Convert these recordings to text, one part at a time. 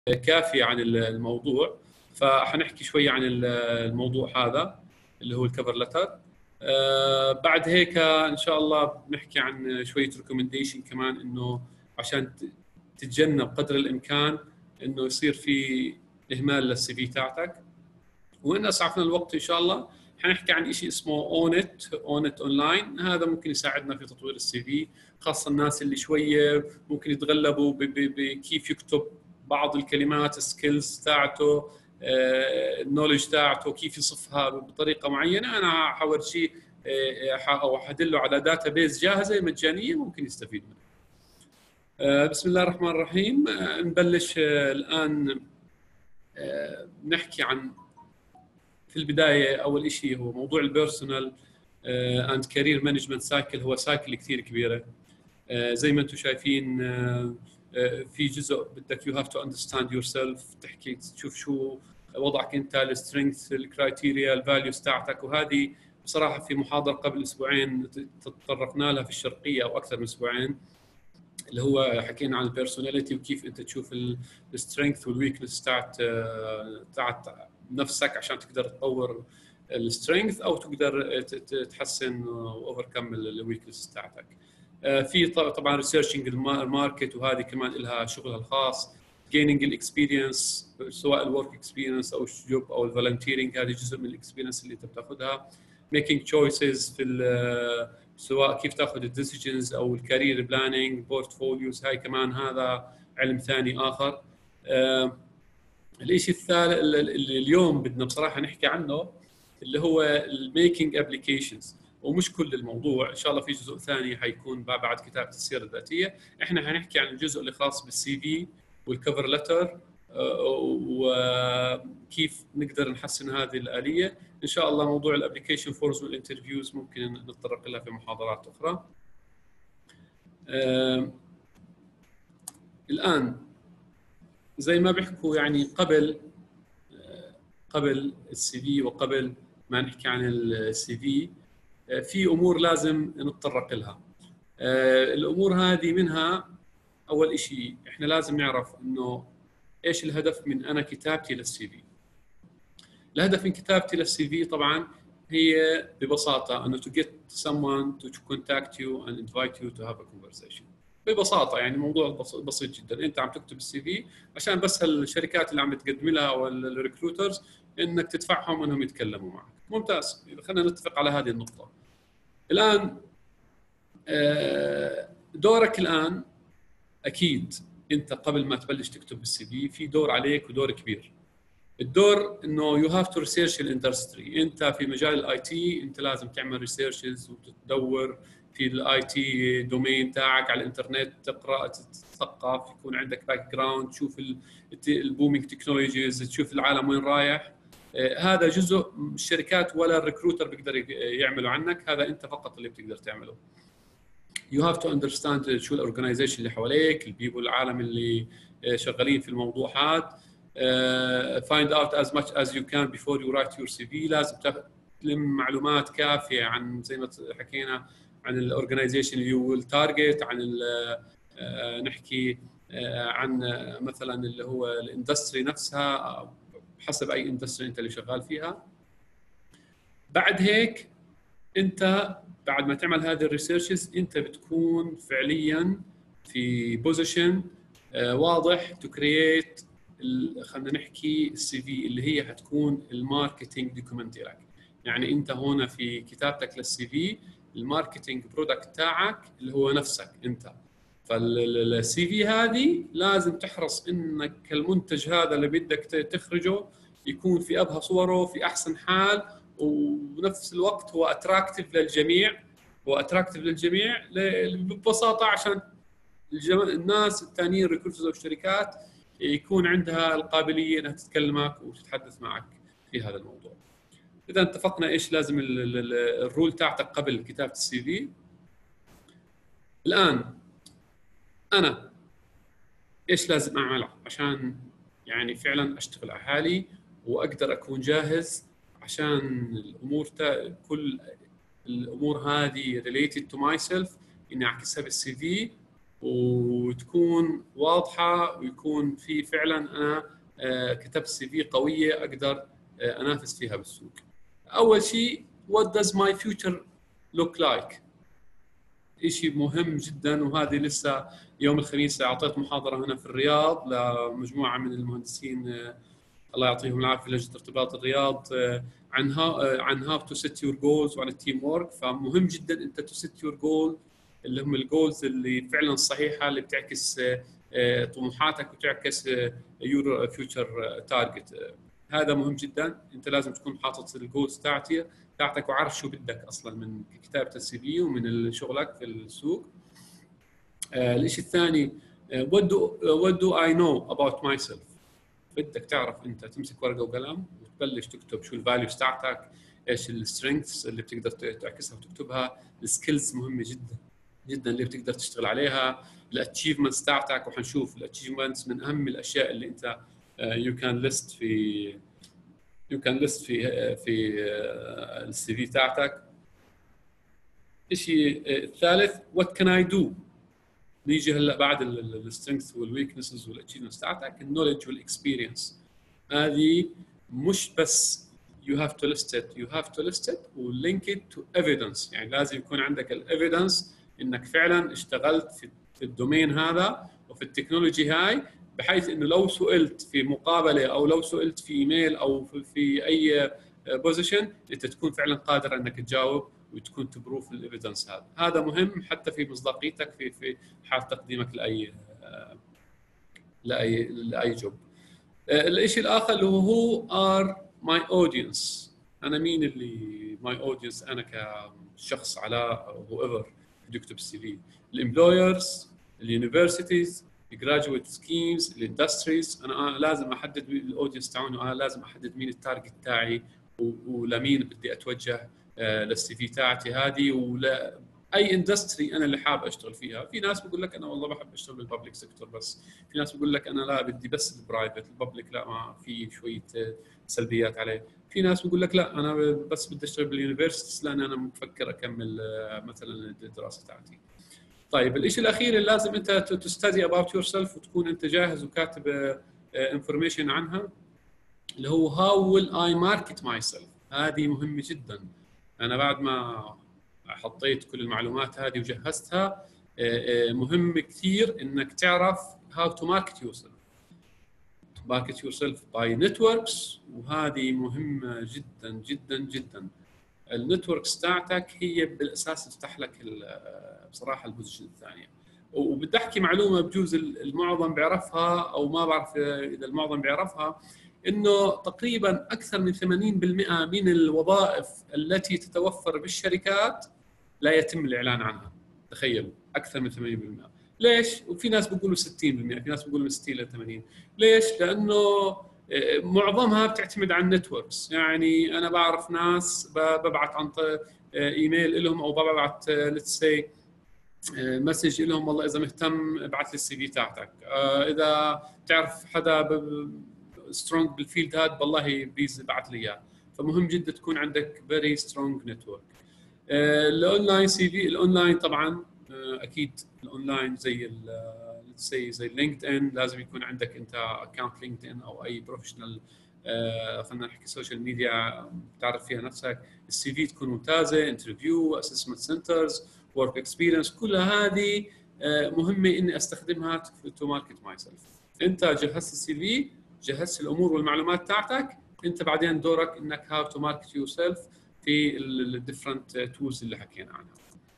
كافيه عن الموضوع، فحنحكي شوي عن الموضوع هذا اللي هو الكفر لتر. بعد هيك ان شاء الله بنحكي عن شويه ريكومنديشن كمان، انه عشان تتجنب قدر الامكان انه يصير في اهمال للسي في تاعتك. وإن اسعفنا الوقت ان شاء الله حنحكي عن شيء اسمه اونت اونلاين. هذا ممكن يساعدنا في تطوير السي في، خاصه الناس اللي شويه ممكن يتغلبوا بكيف يكتب بعض الكلمات، السكيلز تاعته، النولج تاعته كيف يصفها بطريقه معينه. انا حورجيه او حدله على داتا بيز جاهزه مجانيه ممكن يستفيد منها. بسم الله الرحمن الرحيم. نبلش الان نحكي عن، في البدايه اول شيء هو موضوع البيرسونال اند كارير مانجمنت سايكل. هو سايكل كثير كبيره، زي ما انتم شايفين. في جزء بدك يو هاف تو اندرستاند يور سيلف، تحكي تشوف شو وضعك انت، السترينث، الكرايتيريا، الفاليوز تاعتك. وهذه بصراحه في محاضره قبل اسبوعين تطرقنا لها في الشرقيه او اكثر من اسبوعين، اللي هو حكينا عن البيرسوناليتي وكيف انت تشوف السترينث والويكنس تاعت نفسك عشان تقدر تطور السترينث او تقدر تحسن واوفركم الويكنس تاعتك. في طبعا ريسيرشنج الماركت، وهذه كمان لها شغلها الخاص. جيننج الاكسبيرينس، سواء الورك اكسبيرينس او الجوب او الفولنتيرنج، هذه جزء من الاكسبيرينس اللي انت بتاخذها. ميكينج تشويسز في سواء كيف تاخذ الديسيجنز او الكارير بلاننج، بورتفوليوز، هاي كمان هذا علم ثاني اخر. الشيء الثالث اللي اليوم بدنا بصراحه نحكي عنه اللي هو الميكينج ابلكيشنز. ومش كل الموضوع، ان شاء الله في جزء ثاني حيكون بعد كتابه السيره الذاتيه. احنا حنحكي عن الجزء اللي خاص بالسي في والكفر لتر، وكيف نقدر نحسن هذه الآلية. ان شاء الله موضوع الابلكيشن فورمز والانترفيوز ممكن نتطرق لها في محاضرات اخرى. الان زي ما بيحكوا يعني قبل السي في وقبل ما نحكي عن السي في، في امور لازم نتطرق لها. الامور هذه منها اول شيء احنا لازم نعرف انه ايش الهدف من انا كتابتي للسي في. الهدف من كتابتي للسي في طبعا هي ببساطه انه to get someone to contact you and invite you to have a conversation. ببساطه يعني موضوع بسيط جدا. انت عم تكتب السي في عشان بس الشركات اللي عم تقدم لها او الريكروترز انك تدفعهم انهم يتكلموا معك. ممتاز، خلينا نتفق على هذه النقطه. الان دورك الان اكيد انت قبل ما تبلش تكتب بالسي في، في دور عليك ودور كبير. الدور انه يو هاف تو ريسيرش الاندستري. انت في مجال الاي تي انت لازم تعمل ريسيرشز وتدور في الاي تي دومين تاعك على الانترنت، تقرا، تتثقف، يكون عندك باك جراوند، تشوف البومينج تكنولوجيز، تشوف العالم وين رايح. هذا جزء الشركات ولا الريكروتر بيقدر يعملوا عنك، هذا انت فقط اللي بتقدر تعمله. You have to understand شو الاورجنايزيشن اللي حواليك، البيبول، العالم اللي شغالين في الموضوع هذا. find out as much as you can before you write your CV. لازم تلم معلومات كافيه عن زي ما حكينا عن الاورجنايزيشن اللي هو التارجت، عن نحكي عن مثلا اللي هو الاندستري نفسها، حسب اي اندستري انت اللي شغال فيها. بعد هيك انت بعد ما تعمل هذه الريسيرشز انت بتكون فعليا في بوزيشن واضح تو كرييت، خلينا نحكي السي في اللي هي حتكون الماركتينج دوكيومنت لك. يعني انت هنا في كتابتك للسي في الماركتينج برودكت تاعك اللي هو نفسك انت. فالسي في هذه لازم تحرص انك المنتج هذا اللي بدك تخرجه يكون في ابهى صوره، في احسن حال، وبنفس الوقت هو اتراكتيف للجميع. هو اتراكتيف للجميع ببساطه عشان الناس الثانيين الريكروترز والشركات يكون عندها القابليه انها تتكلمك وتتحدث معك في هذا الموضوع. اذا اتفقنا ايش لازم الرول تاعتك قبل كتابه السي في. الان انا ايش لازم اعمل عشان يعني فعلا اشتغل على حالي واقدر اكون جاهز عشان الامور كل الامور هذه related to myself اني اعكسها بالسي في وتكون واضحه ويكون في فعلا انا كتبت سي في قويه اقدر انافس فيها بالسوق. اول شيء what does my future look like؟ شيء مهم جدا، وهذه لسه يوم الخميس اعطيت محاضره هنا في الرياض لمجموعه من المهندسين الله يعطيهم العافيه لجنه ارتباط الرياض عن هاو تو سيت يور جولز وعن التيم وورك. فمهم جدا انت تو سيت يور جول اللي هم الجولز اللي فعلا الصحيحه اللي بتعكس طموحاتك وتعكس يور فيوتشر تارجت. هذا مهم جدا، انت لازم تكون حاطط الجولز بتاعتك وعارف شو بدك اصلا من كتابه السي في ومن شغلك في السوق. الشيء الثاني what do I know about myself؟ بدك تعرف انت تمسك ورقه وقلم وتبلش تكتب شو الفاليوز تاعتك، ايش السترينثز اللي بتقدر تعكسها وتكتبها، السكيلز مهمه جدا جدا اللي بتقدر تشتغل عليها، الاتشيفمنتس تاعتك، وحنشوف الاتشيفمنتس من اهم الاشياء اللي انت يو كان ليست في السي في تاعتك. الشيء الثالث what can I do؟ نيجي هلا بعد السترينث والويكنسز والاتشيفمنتس تاعتك، النولج والاكسبيرينس. هذه مش بس you have to list it ولينك it to evidence، يعني لازم يكون عندك الايفيدنس انك فعلا اشتغلت في الدومين هذا وفي التكنولوجي هاي، بحيث انه لو سئلت في مقابله او لو سئلت في ايميل او في اي بوزيشن انت تكون فعلا قادر انك تجاوب وتكون تبروف الايفيدنس. هذا مهم حتى في مصداقيتك في حال تقديمك لاي جوب. الشيء الاخر اللي هو ار ماي اودينس، انا مين اللي ماي اودينس؟ انا كشخص علاء هو ايفر بده يكتب السي في، الامبلويرز، اليونيفرسيتيز، الجراجويت سكيمز، الاندستريز. انا لازم احدد الاودينس تاعوني، وانا لازم احدد مين التارجت تاعي ولمين بدي اتوجه للسي في تاعتي هذه، ولا اي اندستري انا اللي حابب اشتغل فيها. في ناس بقول لك انا والله بحب اشتغل بالببليك سيكتور بس، في ناس بقول لك انا لا بدي بس البرايفت، الببليك لا ما في شويه سلبيات عليه. في ناس بقول لك لا انا بس بدي اشتغل باليونيفرسيتيز لان انا مفكر اكمل مثلا الدراسه تاعتي. طيب الشيء الاخير اللي لازم انت تستدي اباوت يور سيلف وتكون انت جاهز وكاتب انفورميشن عنها، اللي هو هاو ويل اي ماركت ماي سيلف. هذه مهمه جدا. انا بعد ما حطيت كل المعلومات هذه وجهزتها، مهم كثير انك تعرف how to market yourself. market yourself by networks، وهذه مهمه جدا جدا جدا. النتوركس تاعتك هي بالاساس تفتح لك بصراحه البوزيشن الثانيه. وبدي احكي معلومه بجوز المعظم بيعرفها او ما بعرف اذا المعظم بيعرفها، انه تقريبا اكثر من 80% من الوظائف التي تتوفر بالشركات لا يتم الاعلان عنها. تخيلوا اكثر من 80%. ليش؟ وفي ناس بيقولوا 60%، في ناس بيقولوا من 60 ل 80. ليش؟ لانه معظمها بتعتمد على النتوركس. يعني انا بعرف ناس ببعث عن ايميل لهم او ببعث ليتس سي مسج لهم والله اذا مهتم ابعث لي السي في تاعتك، اذا تعرف حدا سترونج بالفيلد هذا والله بليز ابعث لي اياه. فمهم جدا تكون عندك فيري سترونج نتورك. الاونلاين سي في، الاونلاين طبعا اكيد الاونلاين زي لينكد ان، لازم يكون عندك انت اكونت لينكد ان او اي بروفيشنال خلينا نحكي سوشيال ميديا بتعرف فيها نفسك. السي في تكون ممتازه، انترفيو، اسسمنت سنترز، ورك اكسبيرينس، كل هذه مهمه اني استخدمها تو ماركت ماي سيلف. انت جهزت السي في، جهزت الامور والمعلومات تاعتك، انت بعدين دورك انك هاو تو ماركت يور سيلف في الديفرنت تولز اللي حكينا عنها.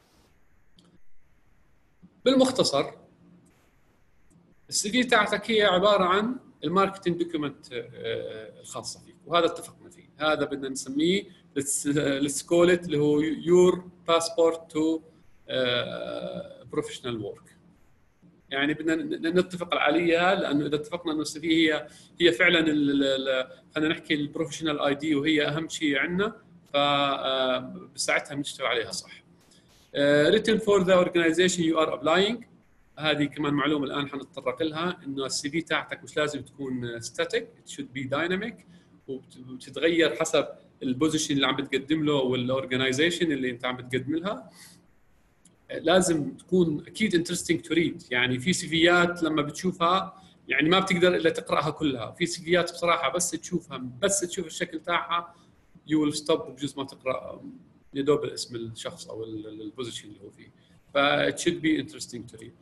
بالمختصر السي في تاعتك هي عباره عن الماركتنج دوكيومنت الخاصه فيك، وهذا اتفقنا فيه. هذا بدنا نسميه ليتس كول ات اللي هو يور باسبورت تو بروفيشنال وورك. يعني بدنا نتفق عليها، لانه اذا اتفقنا انه السي في هي فعلا خلينا نحكي البروفيشنال اي دي وهي اهم شيء عندنا، فبساعتها بنشتغل عليها صح. written for the organization you are applying، هذه كمان معلومه الان حنتطرق لها، انه السي في تاعتك مش لازم تكون ستاتيك، it should be dynamic، وبتتغير حسب البوزيشن اللي عم بتقدم له والاورجنايزيشن اللي انت عم بتقدم لها. لازم تكون اكيد انترستنج تو ريد. يعني في سيفيات لما بتشوفها يعني ما بتقدر الا تقراها كلها، في سيفيات بصراحه بس تشوفها، بس تشوف الشكل تاعها يو ويل ستوب بجوز ما تقرا يدوب اسم الشخص او البوزيشن اللي هو فيه. ف it should be interesting to read.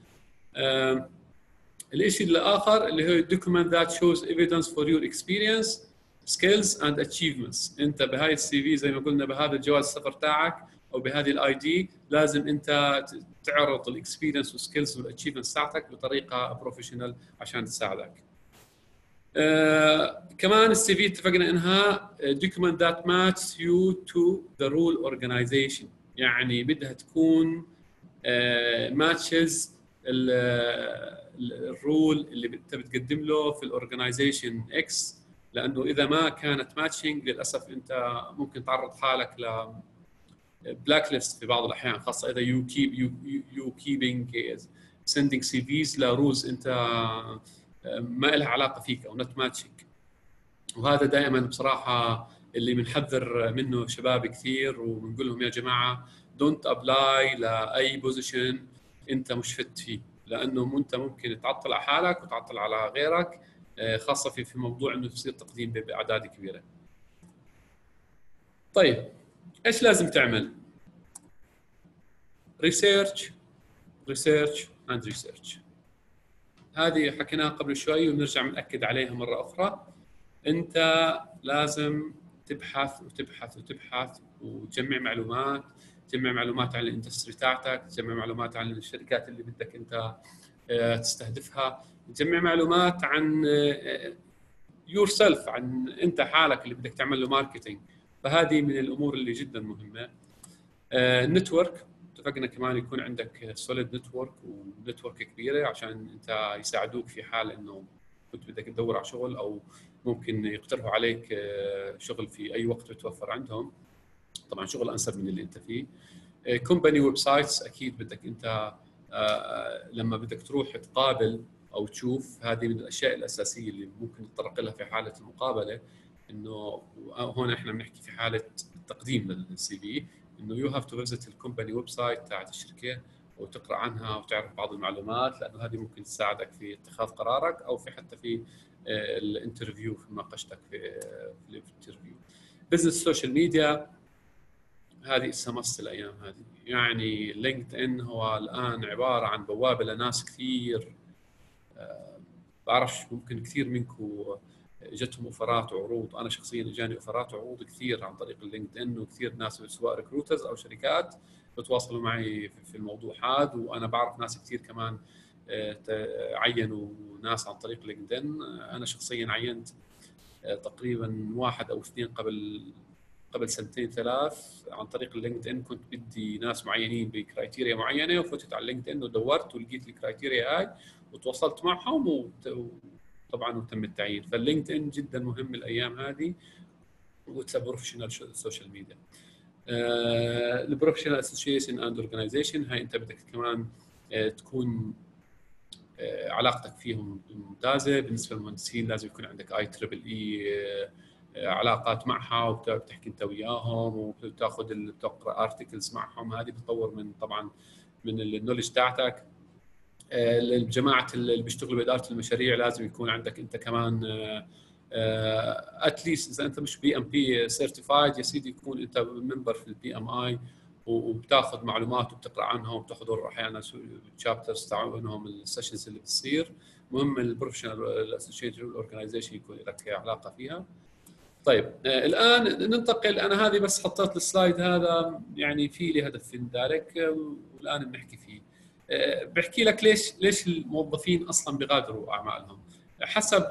الشيء الاخر اللي هو document that shows evidence for your experience skills and achievements. انت بهاي السي في زي ما قلنا بهذا الجواز السفر تاعك او بهذه الاي دي لازم انت تعرض الاكسبيرينس والسكيلز والاتشيفمنتس تاعتك بطريقه بروفيشنال عشان تساعدك. كمان السي في اتفقنا انها document that matches you to the role organization. يعني بدها تكون ماتشز الرول اللي انت بتقدم له في الاورجنايزيشن اكس، لانه اذا ما كانت ماتشنج للاسف انت ممكن تعرض حالك ل بلاك ليست في بعض الاحيان، خاصه اذا يو كيبينج سندينج سي فيز لرولز انت ما لها علاقه فيك او نوت ماتشنج. وهذا دائما بصراحه اللي بنحذر منه شباب كثير وبنقول لهم يا جماعه دونت ابلاي لاي بوزيشن انت مش فت فيه، لانه انت ممكن تعطل على حالك وتعطل على غيرك، خاصه في موضوع انه تصير تقديم باعداد كبيره. طيب ايش لازم تعمل؟ ريسيرش اند ريسيرش. هذه حكيناها قبل شوي وبنرجع بنأكد عليها مره اخرى. انت لازم تبحث وتبحث وتبحث وتجمع معلومات، تجمع معلومات عن الاندستري تاعتك، تجمع معلومات عن الشركات اللي بدك انت تستهدفها، تجمع معلومات عن يور سيلف، عن انت حالك اللي بدك تعمل له ماركتينج. فهذه من الامور اللي جدا مهمه. النتورك اتفقنا كمان يكون عندك سوليد نتورك ونتورك كبيره عشان انت يساعدوك في حال انه كنت بدك تدور على شغل او ممكن يقترحوا عليك شغل في اي وقت بتوفر عندهم، طبعا شغل انسب من اللي انت فيه. كومباني ويب سايتس اكيد بدك انت لما بدك تروح تقابل او تشوف، هذه من الاشياء الاساسيه اللي ممكن تتطرق لها في حاله المقابله. انه هون احنا بنحكي في حاله التقديم للسي في، انه يو هاف تو فيزيت الكومباني ويب سايت تاعت الشركه وتقرا عنها وتعرف بعض المعلومات، لانه هذه ممكن تساعدك في اتخاذ قرارك او في حتى في الانترفيو، في مناقشتك في الانترفيو. بزنس سوشيال ميديا هذه اسمها الايام هذه، يعني لينكد ان هو الان عباره عن بوابه لناس كثير. بعرفش ممكن كثير منكم اجتهم اوفرات وعروض، انا شخصيا اجاني اوفرات وعروض كثير عن طريق اللينكد ان، وكثير ناس سواء ريكروترز او شركات بتواصلوا معي في الموضوع هذا. وانا بعرف ناس كثير كمان عينوا ناس عن طريق لينكد ان. انا شخصيا عينت تقريبا 1 أو 2 قبل 2 3 عن طريق اللينكد ان. كنت بدي ناس معينين بكرايتيريا معينه، وفتت على اللينكد ان ودورت ولقيت الكرايتيريا هاي وتواصلت معهم وطبعا وتم التعيين. فاللينكد ان جدا مهم الايام هذه، واتس بروفيشنال سوشيال ميديا. البروفيشنال اسوشيشن اند اورجانيزيشن، هاي انت بدك كمان تكون علاقتك فيهم ممتازه. بالنسبه للمهندسين لازم يكون عندك اي تريبل اي علاقات معها، وبتحكي انت وياهم وبتاخذ بتقرا ارتكلز معهم. هذه بتطور من طبعا من النولج تاعتك. الجماعه اللي بيشتغلوا باداره المشاريع لازم يكون عندك انت كمان اتليست اذا انت مش بي ام بي سيرتيفايد يا سيدي، يكون انت ممبر في البي ام اي وبتاخذ معلومات وبتقرا عنهم وبتحضر احيانا تشابترز تاعونهم السيشنز اللي بتصير. مهم البروفيشنال الاسوشيشن والاورجنايزيشن يكون لك علاقه فيها. طيب الان ننتقل، انا هذه بس حطيت السلايد هذا يعني في لي هدف ذلك والان بنحكي فيه. بحكي لك ليش الموظفين اصلا بيغادروا اعمالهم. حسب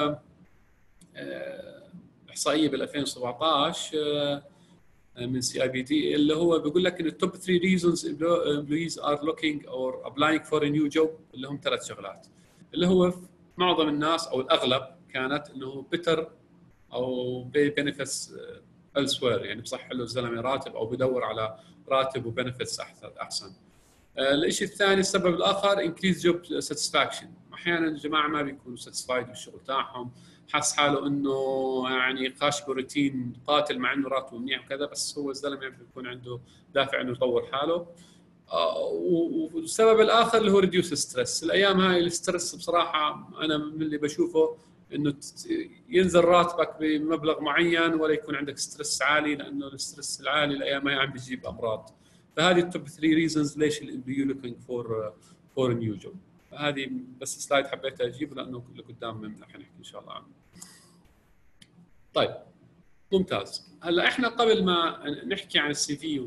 احصائيه بال 2017 من CIBD اللي هو بيقول لك ان التوب 3 reasons employees are looking or applying for a new job، اللي هم 3 شغلات، اللي هو معظم الناس او الاغلب كانت انه better او benefits elsewhere، يعني بصح له الزلمه راتب او بدور على راتب وبنفيتس احسن. الشيء الثاني السبب الاخر increase job satisfaction. احيانا الجماعه ما بيكونوا satisfied بالشغل تاعهم، حس حاله انه يعني خاش بروتين قاتل مع انه راتبه منيح وكذا، بس هو الزلمه بيكون عنده دافع انه يطور حاله. والسبب الاخر اللي هو ريديوس ستريس. الايام هاي الستريس بصراحه انا من اللي بشوفه انه ينزل راتبك بمبلغ معين ولا يكون عندك ستريس عالي، لانه الستريس العالي الايام هاي عم بيجيب امراض. فهذه التوب 3 ريزونز ليش الامبلوي لوكينج فور نيو جوب. هذه بس سلايد حبيت اجيبه لانه لقدام رح نحكي ان شاء الله عنه. طيب ممتاز. هلا احنا قبل ما نحكي عن السي في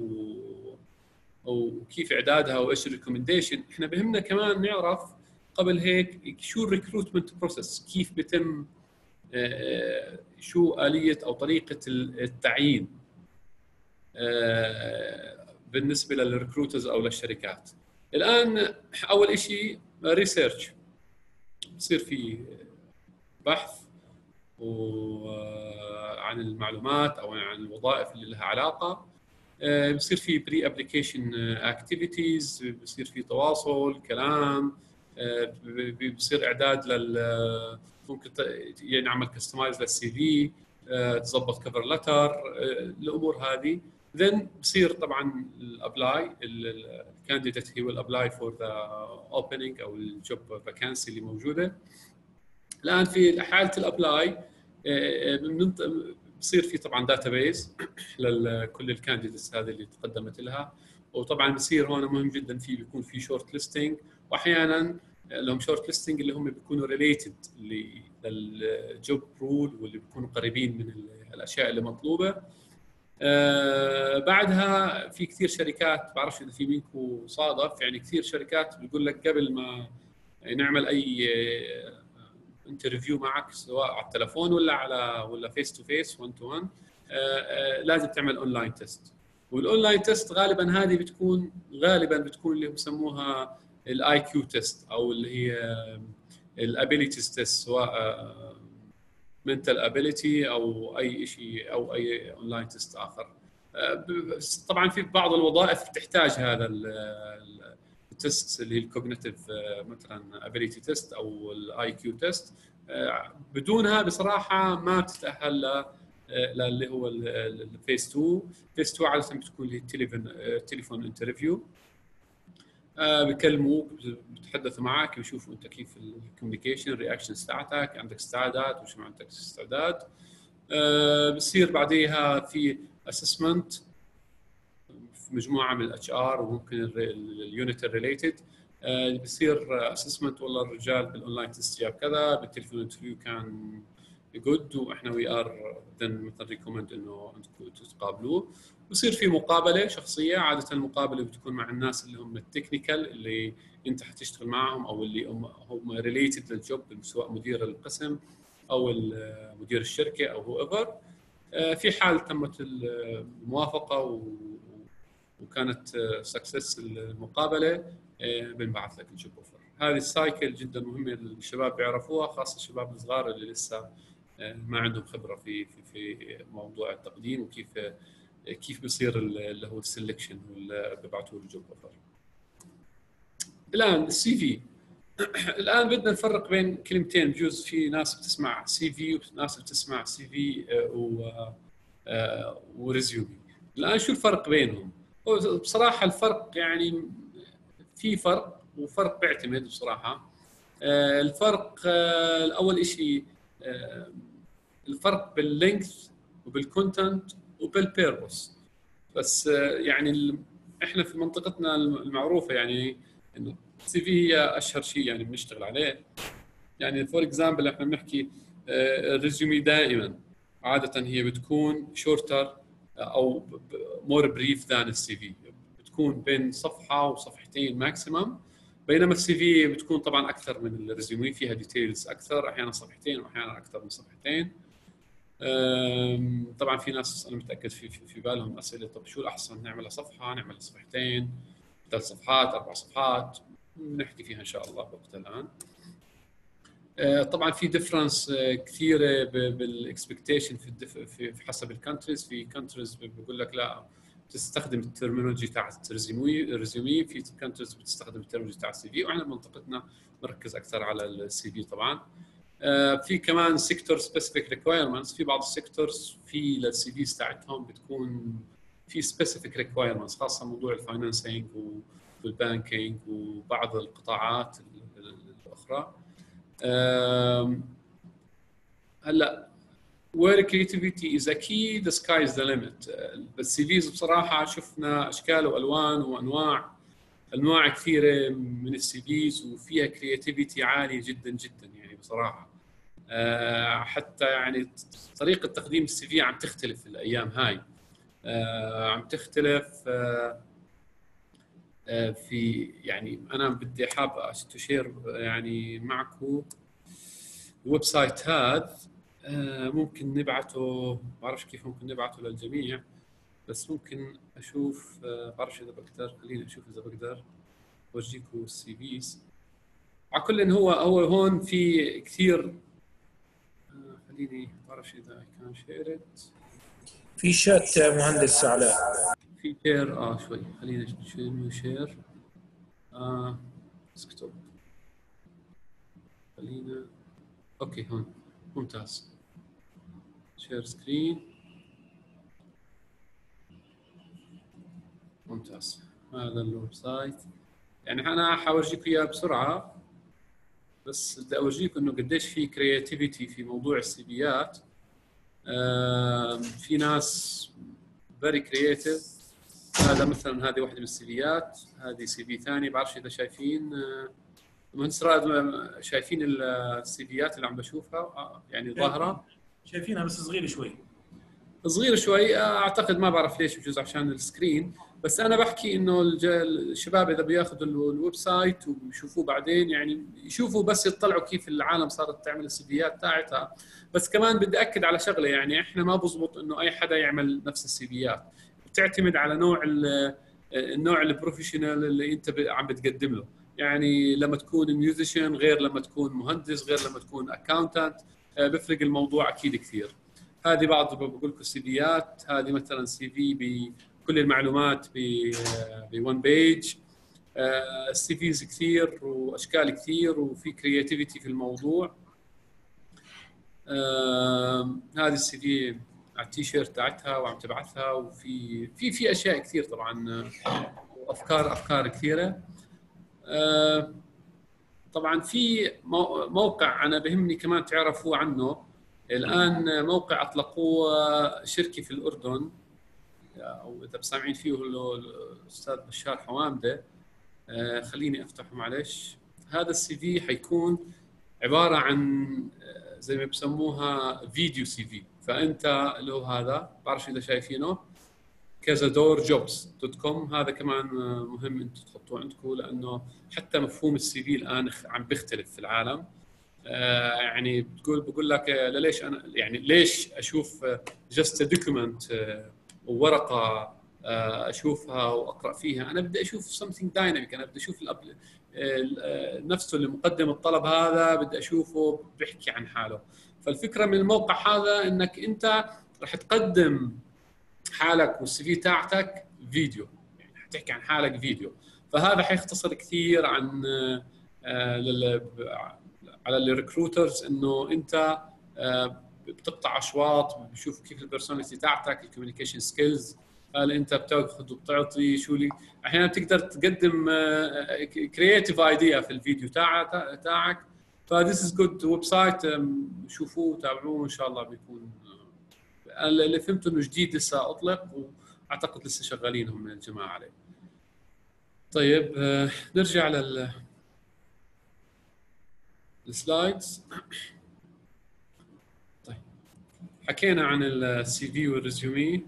وكيف اعدادها وايش الريكومنديشن، احنا بهمنا كمان نعرف قبل هيك شو الريكروتمنت بروسيس، كيف بتم شو آلية او طريقة التعيين بالنسبة للريكروترز او للشركات. الان اول شيء ريسيرش، بصير في بحث عن المعلومات او عن الوظائف اللي لها علاقه. بصير في بري ابلكيشن اكتيفيتيز، بصير في تواصل كلام، بصير اعداد ممكن يعني نعمل كستمايز للسي في، تظبط كفر لتر، الامور هذه. ذن بصير طبعا الابلاي، الكانديديت هي ويل ابلاي فور ذا اوبننج او الجوب فاكانسي اللي موجوده. الان في حاله الابلاي بصير في طبعا داتابيز لكل الكانديديتس هذه اللي تقدمت لها، وطبعا بصير هون مهم جدا بيكون في شورت ليستنج، واحيانا لهم شورت ليستنج اللي هم بيكونوا ريليتد للجوب رول واللي بيكونوا قريبين من الاشياء اللي مطلوبه. بعدها في كثير شركات، بعرفش اذا في منكم صادف، يعني كثير شركات بيقول لك قبل ما نعمل اي انترفيو معك سواء على التلفون ولا فيس تو فيس 1 تو 1 لازم تعمل اونلاين تيست. والاونلاين تيست غالبا هذه بتكون اللي بسموها الاي كيو تيست او اللي هي الابيليتيز تيست، سواء منتال ابيليتي او اي شيء او اي اونلاين تيست اخر. طبعا في بعض الوظائف بتحتاج هذا التست اللي هي الكوجنيتيف مثلا ابيليتي تيست او الاي كيو تيست. بدونها بصراحه ما بتتاهل اللي هو الفيس 2. فيس 2 عاده بتكون اللي تليفون انترفيو، بيكلموك، بيتحدثوا معك، بيشوفوا انت كيف الكوميونيكيشن الرياكشنز تاعتك، عندك استعداد وش ما عندك استعداد. بصير بعديها في اسسمنت في مجموعه من الاتش ار وممكن اليونت ريليتد. بصير اسسمنت والله الرجال بالاونلاين تيست جاب كذا، بالتليفون انترفيو كان جود، واحنا وي ار مثلا ريكومند انه انتم تتقابلوه. بصير في مقابله شخصيه، عاده المقابله بتكون مع الناس اللي هم التكنيكال اللي انت حتشتغل معهم او اللي هم ريليتد للجوب، سواء مدير القسم او مدير الشركه او هو ايفر. في حال تمت الموافقه وكانت سكسس المقابله، بنبعث لك الجوب اوفر. هذه السايكل جدا مهمه الشباب بيعرفوها، خاصه الشباب الصغار اللي لسه ما عندهم خبره في موضوع التقديم وكيف بيصير اللي هو السلكشن واللي بيبعثوا له الجوب اوفر. الان السي في الان بدنا نفرق بين كلمتين، بجوز في ناس بتسمع سي في وناس بتسمع سي في وريزيومي. الان شو الفرق بينهم؟ بصراحه الفرق يعني في فرق، وفرق بيعتمد بصراحه. الفرق الاول شيء الفرق باللينث وبالكونتنت وبالبيربوس. بس يعني احنا في منطقتنا المعروفه يعني انه السي في هي اشهر شيء يعني بنشتغل عليه. يعني فور اكزامبل احنا بنحكي الريزومي دائما عاده هي بتكون شورتر او مور بريف ذان السي في، بتكون بين صفحه وصفحتين ماكسيمم، بينما السي في بتكون طبعا اكثر من الريزومي، فيها ديتيلز اكثر، احيانا صفحتين واحيانا اكثر من صفحتين. طبعا في ناس انا متاكد في بالهم اسئله، طب شو الاحسن، نعملها صفحه، نعملها صفحتين، 3 صفحات، 4 صفحات، بنحكي فيها ان شاء الله وقت الان. طبعا في ديفرنس كثيره بالاكسبكتيشن في حسب الكونتريز. في كونتريز بيقول لك لا بتستخدم الترمينولوجي تاعت الريزومي، في كونتريز بتستخدم الترمينولوجي تاعت السي في، واحنا بمنطقتنا نركز اكثر على السي في طبعا. في كمان سيكتور سبيسيفيك ريكوايرمنتس، في بعض السيكتورز في للسي فيز تاعتهم بتكون في سبيسيفيك ريكوايرمنتس، خاصه موضوع الفاينانسينج في البانكينج وبعض القطاعات الاخرى. هلا where creativity is a key the sky is the limit. بالسي فيز بصراحه شفنا اشكال والوان وانواع كثيره من السي فيز وفيها كرياتيفيتي عاليه جدا جدا يعني بصراحه. حتى يعني طريقه تقديم السي في عم تختلف الايام هاي. عم تختلف في يعني انا بدي حاب اشير يعني معكم الويب سايت هذا. ممكن نبعته، ما بعرفش كيف ممكن نبعته للجميع، بس ممكن اشوف بعرفش اذا بقدر. خليني اشوف اذا بقدر اورجيكم السي فيز. على كل إن هو هون في كثير. خليني بعرفش اذا كان شيرت في شات مهندس علاء. في شير شوي. خلينا شير ديسكتوب. خلينا اوكي هون ممتاز. شير سكرين ممتاز. هذا الويب سايت يعني انا حورجيكم اياه بسرعه، بس بدي اورجيكم انه قديش في كرياتيفيتي في موضوع السيفيات. في ناس فيري كرياتيف. هذا مثلا هذه واحده من السيفيات، هذه سي في ثاني. بعرفش اذا شايفين مهندس رائد، شايفين السيفيات اللي عم بشوفها يعني ظاهره؟ شايفينها بس صغيره شوي. اعتقد ما بعرف ليش، بجوز عشان السكرين. بس انا بحكي انه الشباب اذا بياخذوا الويب سايت ويشوفوه بعدين يعني يشوفوا بس يطلعوا كيف العالم صارت تعمل السيفيات تاعتها. بس كمان بدي اكد على شغله، يعني احنا ما بزبط انه اي حدا يعمل نفس السيفيات. بتعتمد على النوع البروفيشنال اللي انت عم بتقدم له. يعني لما تكون ميوزيشن غير لما تكون مهندس غير لما تكون اكاونتنت، بيفرق الموضوع اكيد كثير. هذه بعض بقول لكم السيفيات. هذه مثلا سي في بكل المعلومات ب1 بيج. السي فيز كثير واشكال كثير وفي كرياتيفيتي في الموضوع. هذه السي في على التيشيرت تاعتها وعم تبعثها، وفي اشياء كثير طبعا، افكار كثيره. طبعا في موقع انا بهمني كمان تعرفوا عنه الان. موقع اطلقوه شركه في الاردن، او اذا سامعين فيه الاستاذ بشار حوامده. خليني افتحه معلش. هذا السي في حيكون عباره عن زي ما بسموها فيديو سي في. فانت له هذا بعرف اذا شايفينه kazadorjobs.com. هذا كمان مهم انتم تحطوه عندكم، لانه حتى مفهوم السي في الان عم بيختلف في العالم. يعني بقول لك ليش انا يعني ليش اشوف جست دوكيومنت وورقه اشوفها واقرا فيها. انا بدي اشوف something dynamic. انا بدي اشوف نفسه اللي مقدم الطلب هذا بدي اشوفه بيحكي عن حاله. فالفكره من الموقع هذا انك انت رح تقدم حالك والسي في تاعتك فيديو، يعني حتحكي عن حالك فيديو. فهذا حيختصر كثير عن على الريكروترز انه انت بتقطع اشواط، بشوفوا كيف البيرسوناليتي تاعتك، الكوميونيكيشن سكيلز، هل انت بتاخذ وبتعطي شو لي. احيانا بتقدر تقدم كرييتيف ايديا في الفيديو تاعك. فذيس از جود ويب سايت، شوفوه تابعوه ان شاء الله بيكون. اللي فهمته انه جديد لسه اطلق، واعتقد لسه شغالينهم من الجماعه عليه. طيب نرجع السلايدز. طيب حكينا عن السي في والريزومي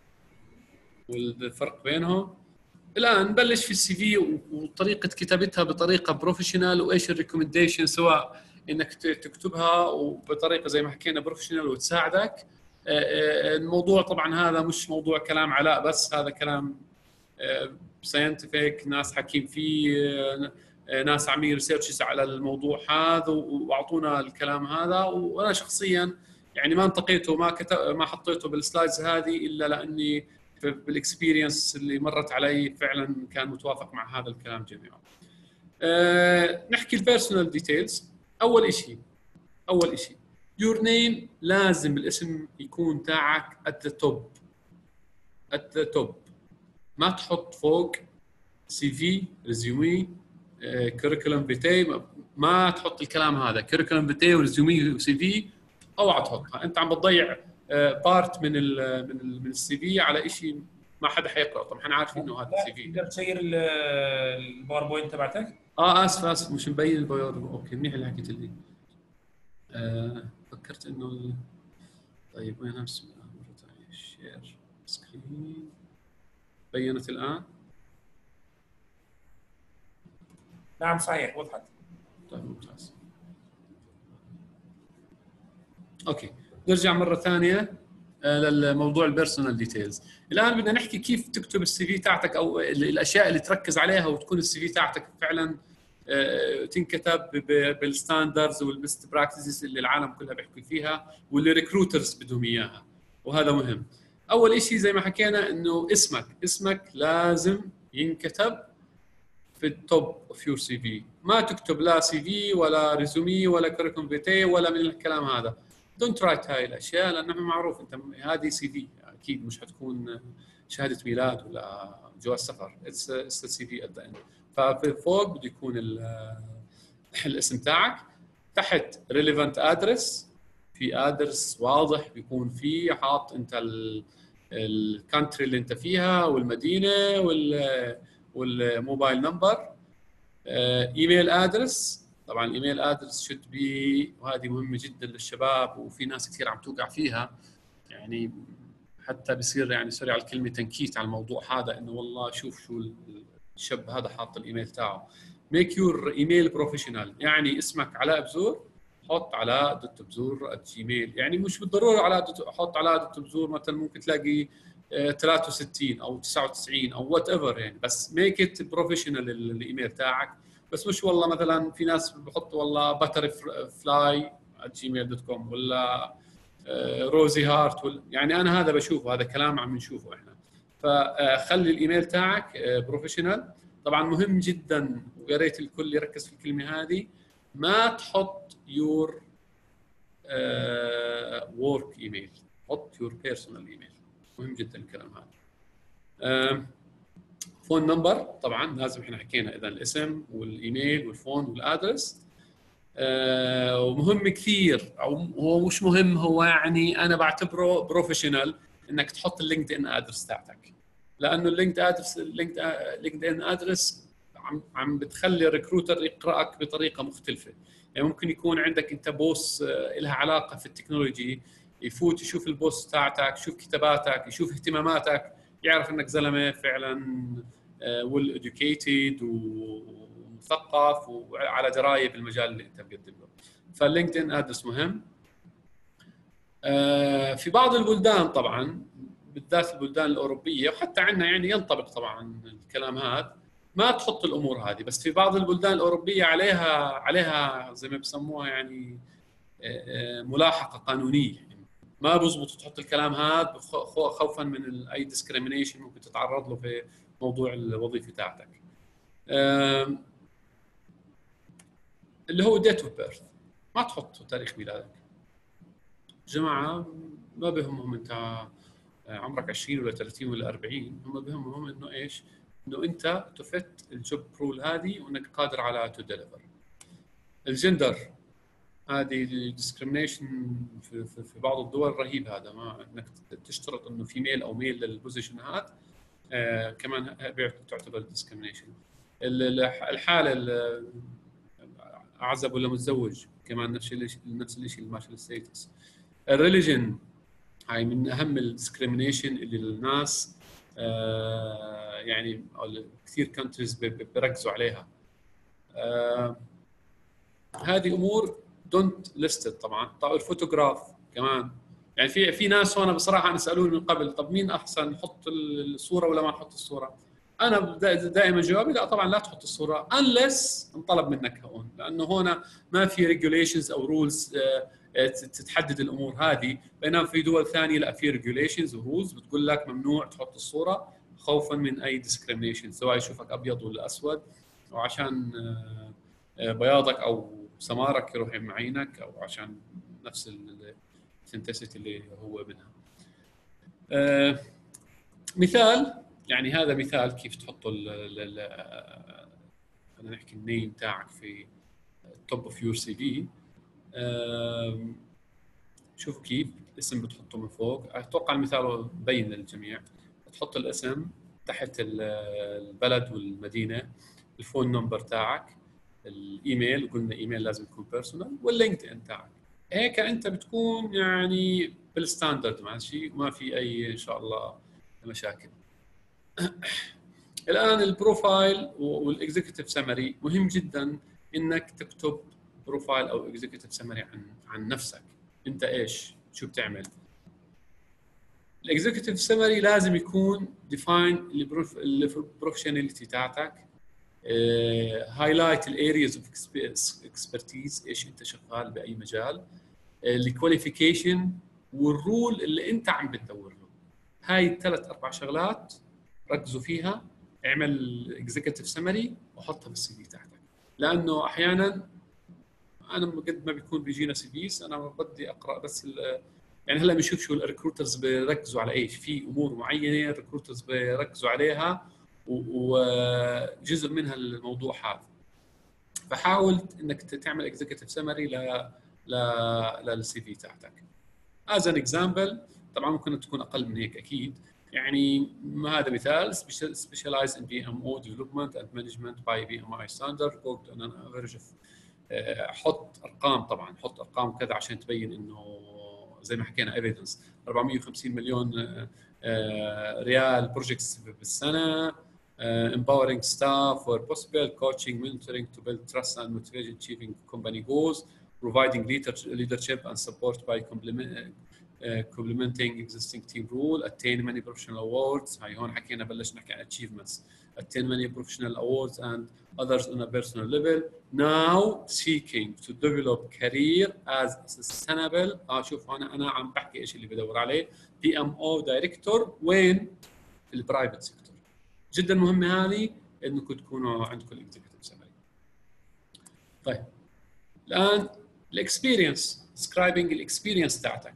والفرق بينهم. الان نبلش في السي في وطريقه كتابتها بطريقه بروفيشنال، وايش الريكومنديشن، سواء انك تكتبها وبطريقه زي ما حكينا بروفيشنال وتساعدك. الموضوع طبعا هذا مش موضوع كلام علاء بس، هذا كلام ساينتفك، ناس حكيم فيه، ناس عاملين ريسيرشز على الموضوع هذا واعطونا الكلام هذا. وانا شخصيا يعني ما انتقيته، ما حطيته بالسلايدز هذه الا لاني بالاكسبيرينس اللي مرت علي فعلا كان متوافق مع هذا الكلام جميعا. نحكي البيرسونال ديتيلز. اول شيء يور نيم، لازم الاسم يكون تاعك at the top. ما تحط فوق سي في، ريزيومي، كوريكولم فيتي. ما تحط الكلام هذا كوريكولم فيتي وريزيومي وسي في، اوعى تحطها. انت عم بتضيع بارت من السي في على شيء ما حدا حيقرأ. طبعا احنا عارفين انه هذا سي في. تقدر تسير الباوربوينت تبعتك؟ اسف مش مبين البايو. اوكي منيح اللي حكيت لي. فكرت انه طيب وين بسم الله مرة ثانية شير سكرين. بينت الان؟ نعم صحيح وضحت. طيب ممتاز. اوكي نرجع مرة ثانية للموضوع البيرسونال ديتيلز. الان بدنا نحكي كيف تكتب السي في تاعتك، او الاشياء اللي تركز عليها وتكون السي في تاعتك فعلا تنكتب بالستاندردز والبيست براكتسز اللي العالم كلها بيحكي فيها واللي ريكروترز بدهم اياها، وهذا مهم. اول شيء زي ما حكينا انه اسمك لازم ينكتب في التوب اوف يور سي في. ما تكتب لا سي في ولا ريزومي ولا كوريكولم فيتي ولا من الكلام هذا. دونت رايت هاي الاشياء لانه معروف انت هذه سي في، اكيد مش حتكون شهاده ميلاد ولا جواز سفر. اتس سي في ات ذا اند. ففي فوق بده يكون الاسم تاعك، تحت ريليفنت ادرس، في ادرس واضح بيكون فيه حاط انت الكانتري اللي انت فيها والمدينه والموبايل نمبر. ايميل ادرس، طبعا الايميل ادرس شود بي، وهذه مهمه جدا للشباب وفي ناس كثير عم توقع فيها. يعني حتى بصير يعني سوري على الكلمه تنكيت على الموضوع هذا، انه والله شوف شو الشاب هذا حاط الايميل تاعه. ميك يور ايميل بروفيشنال، يعني اسمك علاء بزور حط علاء.بزور@gmail. يعني مش بالضروره حط علاء.بزور، مثلا ممكن تلاقي 63 او 99 او وات ايفر يعني، بس ميك ات بروفيشنال الايميل تاعك. بس مش والله مثلا في ناس بحطوا والله butterfly@gmail.com ولا روزي هارت يعني انا هذا بشوفه، هذا كلام عم نشوفه احنا. فخلي الايميل تاعك بروفيشنال. طبعا مهم جدا ويا ريت الكل يركز في الكلمه هذه، ما تحط يور ورك ايميل، حط يور بيرسونال ايميل. مهم جدا الكلام هذا. فون نمبر طبعا لازم، احنا حكينا اذا الاسم والايميل والفون والادرس. ومهم كثير، او هو مش مهم، هو يعني انا بعتبره بروفيشنال انك تحط اللينكد ان ادرس تاعتك، لانه اللينكد ان ادرس عم بتخلي الريكروتر يقراك بطريقه مختلفه. يعني ممكن يكون عندك انت بوست لها علاقه في التكنولوجي، يفوت يشوف البوست تاعتك، يشوف كتاباتك، يشوف اهتماماتك، يعرف انك زلمه فعلا ويل educated ومثقف وعلى درايه بالمجال اللي انت بتقدم له. فاللينكد ان ادرس مهم. في بعض البلدان طبعا، بالذات البلدان الاوروبيه وحتى عندنا يعني ينطبق طبعا الكلام هذا، ما تحط الامور هذه. بس في بعض البلدان الاوروبيه عليها زي ما بسموها يعني ملاحقه قانونيه، يعني ما بزبط تحط الكلام هذا خوفا من اي ديسكريميشن ممكن تتعرض له في موضوع الوظيفه تاعتك. اللي هو ديت اوف بيرث، ما تحط تاريخ ميلادك. جماعه ما بهمهم انت عمرك 20 ولا 30 ولا 40، هم بهمهم انه ايش؟ انه انت تفت الجوب رول هذه وانك قادر على تو ديليفر. الجندر هذه ديسكريميشن في بعض الدول رهيب. هذا ما انك تشترط انه في ميل او ميل للبوزيشن هذا كمان تعتبر ديسكريميشن. الحاله اعزب ولا متزوج كمان نفس الشيء المارشال ستيتس. الريليجن هاي من اهم الديسكريميشن اللي الناس يعني كثير كونتريز بيركزوا عليها. هذه امور دونت ليستد. طبعا الفوتوغراف كمان، يعني في ناس هون بصراحه سالوني من قبل طب مين احسن نحط الصوره ولا ما نحط الصوره؟ انا دائما جوابي لا طبعا لا تحط الصوره unless انطلب منك هون، لانه هون ما في ريجوليشنز او رولز تتحدد الامور هذه. بينما في دول ثانيه لا، في ريجوليشنز ورولز بتقول لك ممنوع تحط الصوره خوفا من اي ديسكريميشن، سواء يشوفك ابيض ولا اسود، او عشان بياضك او سمارك يروح معينك، او عشان نفس السنتسيتي اللي هو منها. مثال يعني هذا مثال كيف تحطوا خلينا نحكي النيم تاعك في توب اوف يور سي في. شوفوا كيف الاسم بتحطه من فوق. اتوقع المثال مبين للجميع. تحط الاسم تحت البلد والمدينه، الفون نمبر تاعك، الايميل، وقلنا ايميل لازم يكون بيرسونال، واللينكد ان تاعك. هيك انت بتكون يعني بالستاندرد ماشي، وما في اي ان شاء الله مشاكل. الان البروفايل والاكزيكتيف سمري مهم جدا انك تكتب بروفايل او اكزيكتيف سمري عن نفسك. انت ايش شو بتعمل. الاكزيكتيف سمري لازم يكون ديفاين البروفيشناليتي تاعتك، هايلايت الارياز اوف اكسبرتيز، ايش انت شغال باي مجال، الكواليفيكيشن والرول اللي انت عم بتدور له. هاي الثلاث اربع شغلات ركزوا فيها. اعمل اكزيكتيف سمري وحطها بالسي في تاعتك، لانه احيانا انا قد ما بيكون بيجينا سي فيز انا بدي اقرا بس يعني هلا بنشوف شو الريكروترز بيركزوا على ايش، في امور معينه الريكروترز بيركزوا عليها وجزء منها الموضوع هذا. فحاول انك تعمل اكزيكتيف سمري للسي في تاعتك. از ان اكزامبل، طبعا ممكن تكون اقل من هيك اكيد. يعني هذا مثال specialize in PMO development and management by PMI standard worked on an average of. حط ارقام، طبعا حط ارقام كذا عشان تبين انه زي ما حكينا evidence 450 مليون ريال بروجكتس بالسنه، empowering staff where possible, coaching, mentoring to build trust and motivation, achieving company goals, providing leadership and support by complementing existing team rule, attain many professional awards. هاي هون حكينا بلشنا نحكي عن achievements. attain many professional awards and others on a personal level. Now seeking to develop career as sustainable. شوف هون انا عم بحكي ايش اللي بدور عليه. PMO director وين؟ في البرايفت سيكتور. جدا مهمه هذه انكم تكونوا عندكم الاكزيكتيف سمري. طيب الان الاكسبيرينس، ديسكرايبنج الاكسبيرينس تاعتك.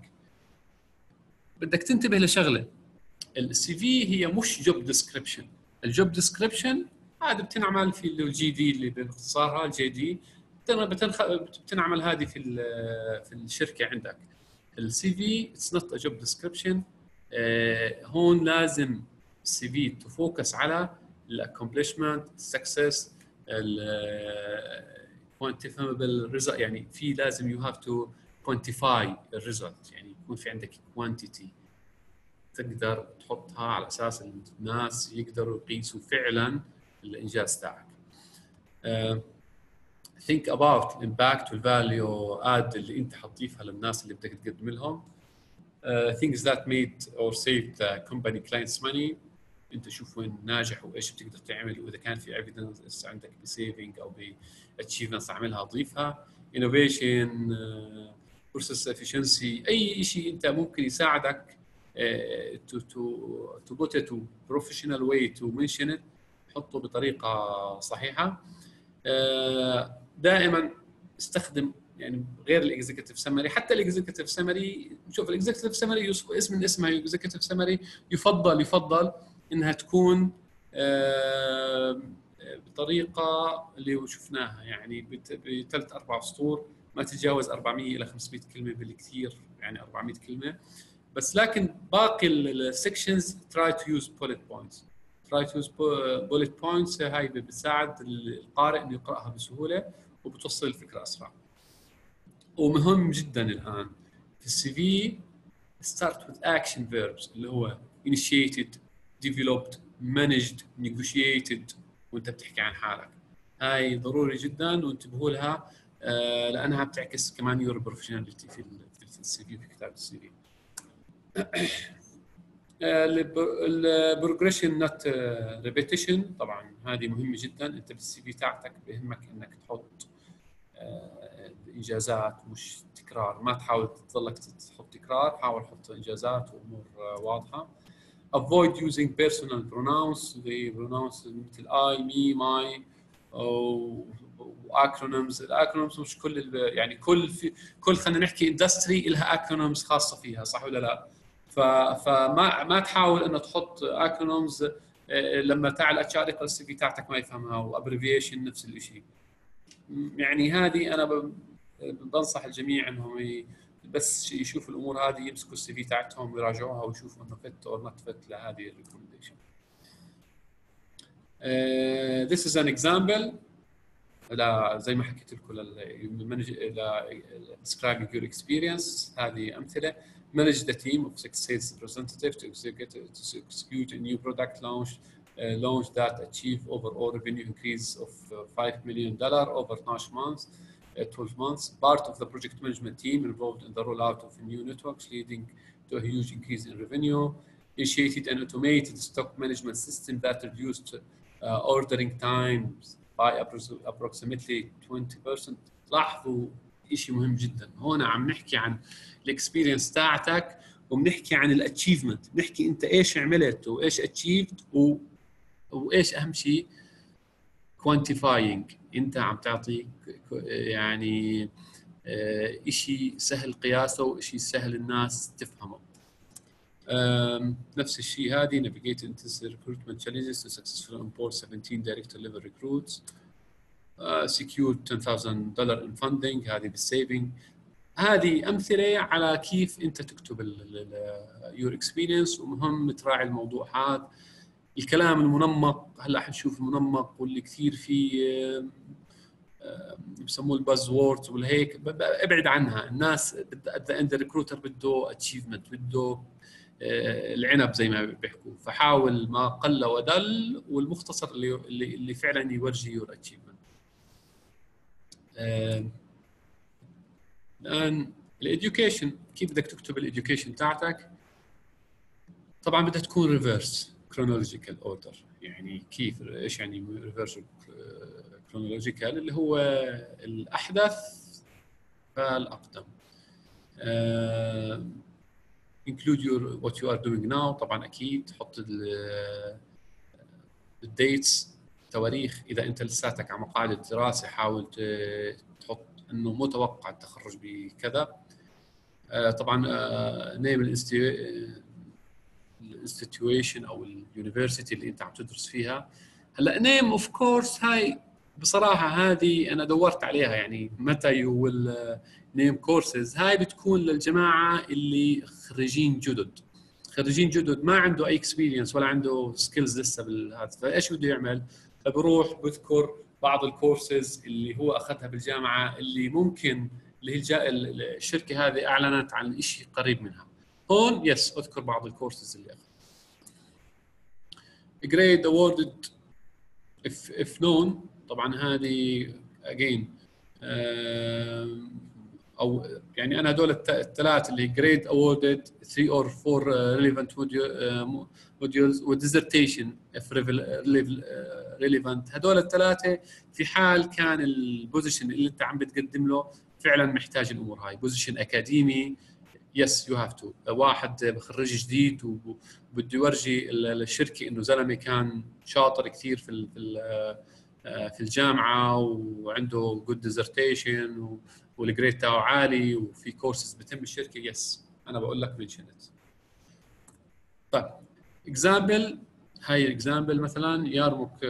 بدك تنتبه لشغله، السي في هي مش جوب ديسكريبشن. الجوب ديسكريبشن هذا بتنعمل في الجي دي اللي باختصارها الجي دي، بتنعمل هذه في الشركه عندك. السي في اتس نوت ا جوب ديسكريبشن. هون لازم السي في تفوكس على الاكومبلشمنت، السكسس، الكوانتيفابل ريزلت. يعني في لازم يو هاف تو كوانتيفاي الريزلت، يعني يكون في عندك كوانتيتي تقدر تحطها على اساس الناس يقدروا يقيسوا فعلا الانجاز تاعك. think about impact والvalue add اللي انت حتضيفها للناس اللي بدك تقدم لهم. things that made or saved the company clients money. انت شوف وين ناجح وايش بتقدر تعمل، واذا كان في evidence عندك بسيفنج او باتشيفمنتس اعملها ضيفها. innovation, process efficiency، اي شيء انت ممكن يساعدك to put it to professional way to mention it، حطه بطريقه صحيحه. دائما استخدم يعني غير الاكزيكتيف سمري، حتى الاكزيكتيف سمري. شوف الاكزيكتيف سمري اسم من اسمها اكزيكتيف سمري، يفضل انها تكون بطريقه اللي شفناها يعني بثلاث اربع سطور، ما تتجاوز 400 الى 500 كلمه بالكثير، يعني 400 كلمه بس. لكن باقي السكشنز try to use bullet points. هاي بتساعد القارئ انه يقراها بسهوله وبتوصل الفكره اسرع. ومهم جدا الان في السي في start with action verbs اللي هو initiated, developed, managed, negotiated وانت بتحكي عن حالك. هاي ضروري جدا وانتبهوا لها لانها بتعكس كمان يور بروفيشناليتي في السي في، في كتاب السي في. البروجريشن نوت ريبيتيشن، طبعا هذه مهمه جدا. انت بالسي في تاعتك بهمك انك تحط انجازات مش تكرار، ما تحاول تضلك تحط تكرار، حاول تحط انجازات وامور واضحه. avoid using personal pronouns، the pronouns مثل I, me, my او acronyms. الاكرونيمز مش كل يعني كل خلينا نحكي اندستري لها اكرونيمز خاصه فيها، صح ولا لا؟ فما تحاول انه تحط اكرونيمز لما تعال اتش ار يقرا السي في تاعتك ما يفهمها، وابريفيشن نفس الشيء. يعني هذه انا بنصح الجميع انهم بس يشوفوا الامور هذه، يمسكوا السي في تاعتهم ويراجعوها ويشوفوا انه فت اور نوت فت لهذه الريكومنديشن. This is an example. لا زي ما حكيت لكم describing your experience. هذه أمثلة. Manage the team of 6 sales representatives to execute a new product launch that achieve overall revenue increase of $5 million over 12 months. Part of the project management team involved in the rollout of new networks, leading to a huge increase in revenue. Initiated an automated stock management system that reduced ordering times by approximately 20%. لاحظوا شيء مهم جدا هون، عم نحكي عن الاكسبيرينس تاعتك وبنحكي عن الاتشيفمنت، بنحكي انت ايش عملت وايش اتشيفد وايش اهم شيء كوانتيفاينج. انت عم تعطي يعني شيء سهل قياسه وشيء سهل الناس تفهمه. نفس الشيء هذه navigate into recruitment challenges to successfully onboard 17 director level recruits. Secured $10,000 in funding. هذه بالسيفنج. هذه أمثلة على كيف أنت تكتب your experience، ومهم تراعي الموضوع هذا. الكلام المنمق هلا حنشوف المنمق واللي كثير فيه بسموه الباز ووردز والهيك، ابعد عنها. الناس عند الريكروتر بده اتشيفمنت، بده العنب زي ما بيحكوا، فحاول ما قل ودل والمختصر اللي فعلا يورجي يور اتشيفمنت. الان الاديوكيشن، كيف بدك تكتب الاديوكيشن تاعتك؟ طبعا بدها تكون ريفرس كرونولوجيكال اوردر. يعني كيف ايش يعني ريفرس كرونولوجيكال؟ اللي هو الاحدث فالاقدم. include what you are doing now. طبعا اكيد تحط الديتس، تواريخ. اذا انت لساتك على مقاعد الدراسه حاول تحط انه متوقع التخرج بكذا. طبعا نيم الانستتيوشن او اليونيفرسيتي اللي انت عم تدرس فيها. هلا نيم اوف كورس هاي بصراحه هذه انا دورت عليها، يعني متى يو نيم كورسز. هاي بتكون للجماعه اللي خريجين جدد ما عنده اي اكسبيرينس ولا عنده سكيلز لسه بالهذا، فايش بده يعمل؟ فبروح بذكر بعض الكورسز اللي هو اخذها بالجامعه، اللي ممكن اللي هي الشركه هذه اعلنت عن شيء قريب منها. هون يس اذكر بعض الكورسز اللي اخذها. grade awarded if known. طبعا هذه again او يعني انا هذول الثلاث اللي grade awarded 3 or 4 relevant modules و dissertation if relevant. هذول الثلاثه في حال كان البوزيشن اللي انت عم بتقدم له فعلا محتاج الامور هاي. بوزيشن اكاديمي يس يو هاف تو، واحد خريج جديد وبده يورجي الشركه انه زلمه كان شاطر كثير في الجامعه وعنده جود ديزرتيشن والجريد تاعه عالي وفي كورسز بتم الشركه. يس انا بقول لك منشن ات. طيب اكزامبل، هاي الاكزامبل مثلا يارموك.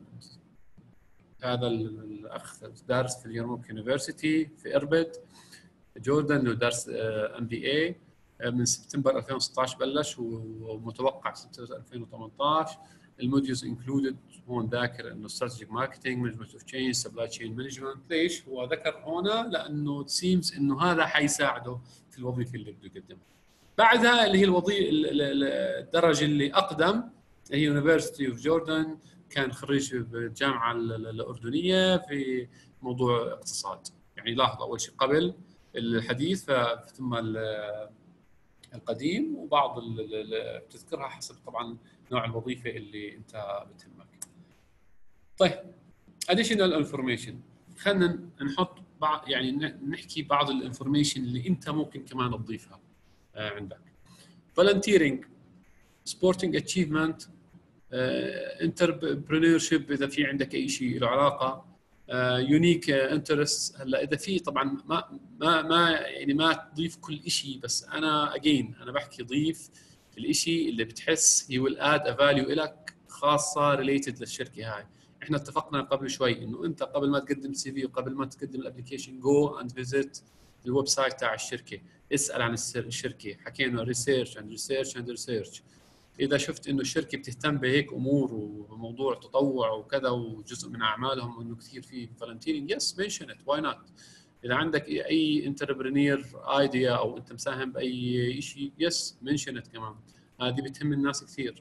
هذا الاخ دارس في اليارموك يونيفرسيتي في اربد جوردن، ودرس MBA من سبتمبر 2016 بلش ومتوقع سبتمبر 2018. الموديولز انكلودد هون ذاكر انه استراتيجيك ماركتينج، مانجمنت اوف تشينج، سبلاي تشين مانجمنت. ليش هو ذكر هنا؟ لانه تسيمز انه هذا حيساعده في الوظيفه اللي بده يقدمها. بعدها اللي هي الوظيفه الدرجه اللي اقدم هي يونيفرسيتي اوف جوردن، كان خريج بالجامعه الاردنيه في موضوع اقتصاد. يعني لاحظ اول شيء قبل الحديث ثم القديم، وبعض بتذكرها حسب طبعا نوع الوظيفه اللي انت بتهمك. طيب additional information، خلينا نحط بعض يعني نحكي بعض الانفورميشن اللي انت ممكن كمان تضيفها عندك. volunteering، sporting achievement، entrepreneurship اذا في عندك اي شيء له علاقه، يونيك انترست. هلا اذا في طبعا ما يعني ما تضيف كل شيء، بس انا اجين انا بحكي ضيف الشيء اللي بتحس هي will add a value لك خاصه ريليتد للشركه هاي. احنا اتفقنا قبل شوي انه انت قبل ما تقدم سي في وقبل ما تقدم الابلكيشن جو اند فيزيت الويب سايت تاع الشركه، اسال عن الشركه، حكينا ريسيرش اند ريسيرش اند ريسيرش. اذا شفت انه الشركه بتهتم بهيك امور وموضوع تطوع وكذا وجزء من اعمالهم انه كثير في فالنتيرنج، يس منشن ات، واي نوت. اذا عندك اي انتربرينير ايديا او انت مساهم باي شيء، يس منشن ات كمان، هذه بتهم الناس كثير.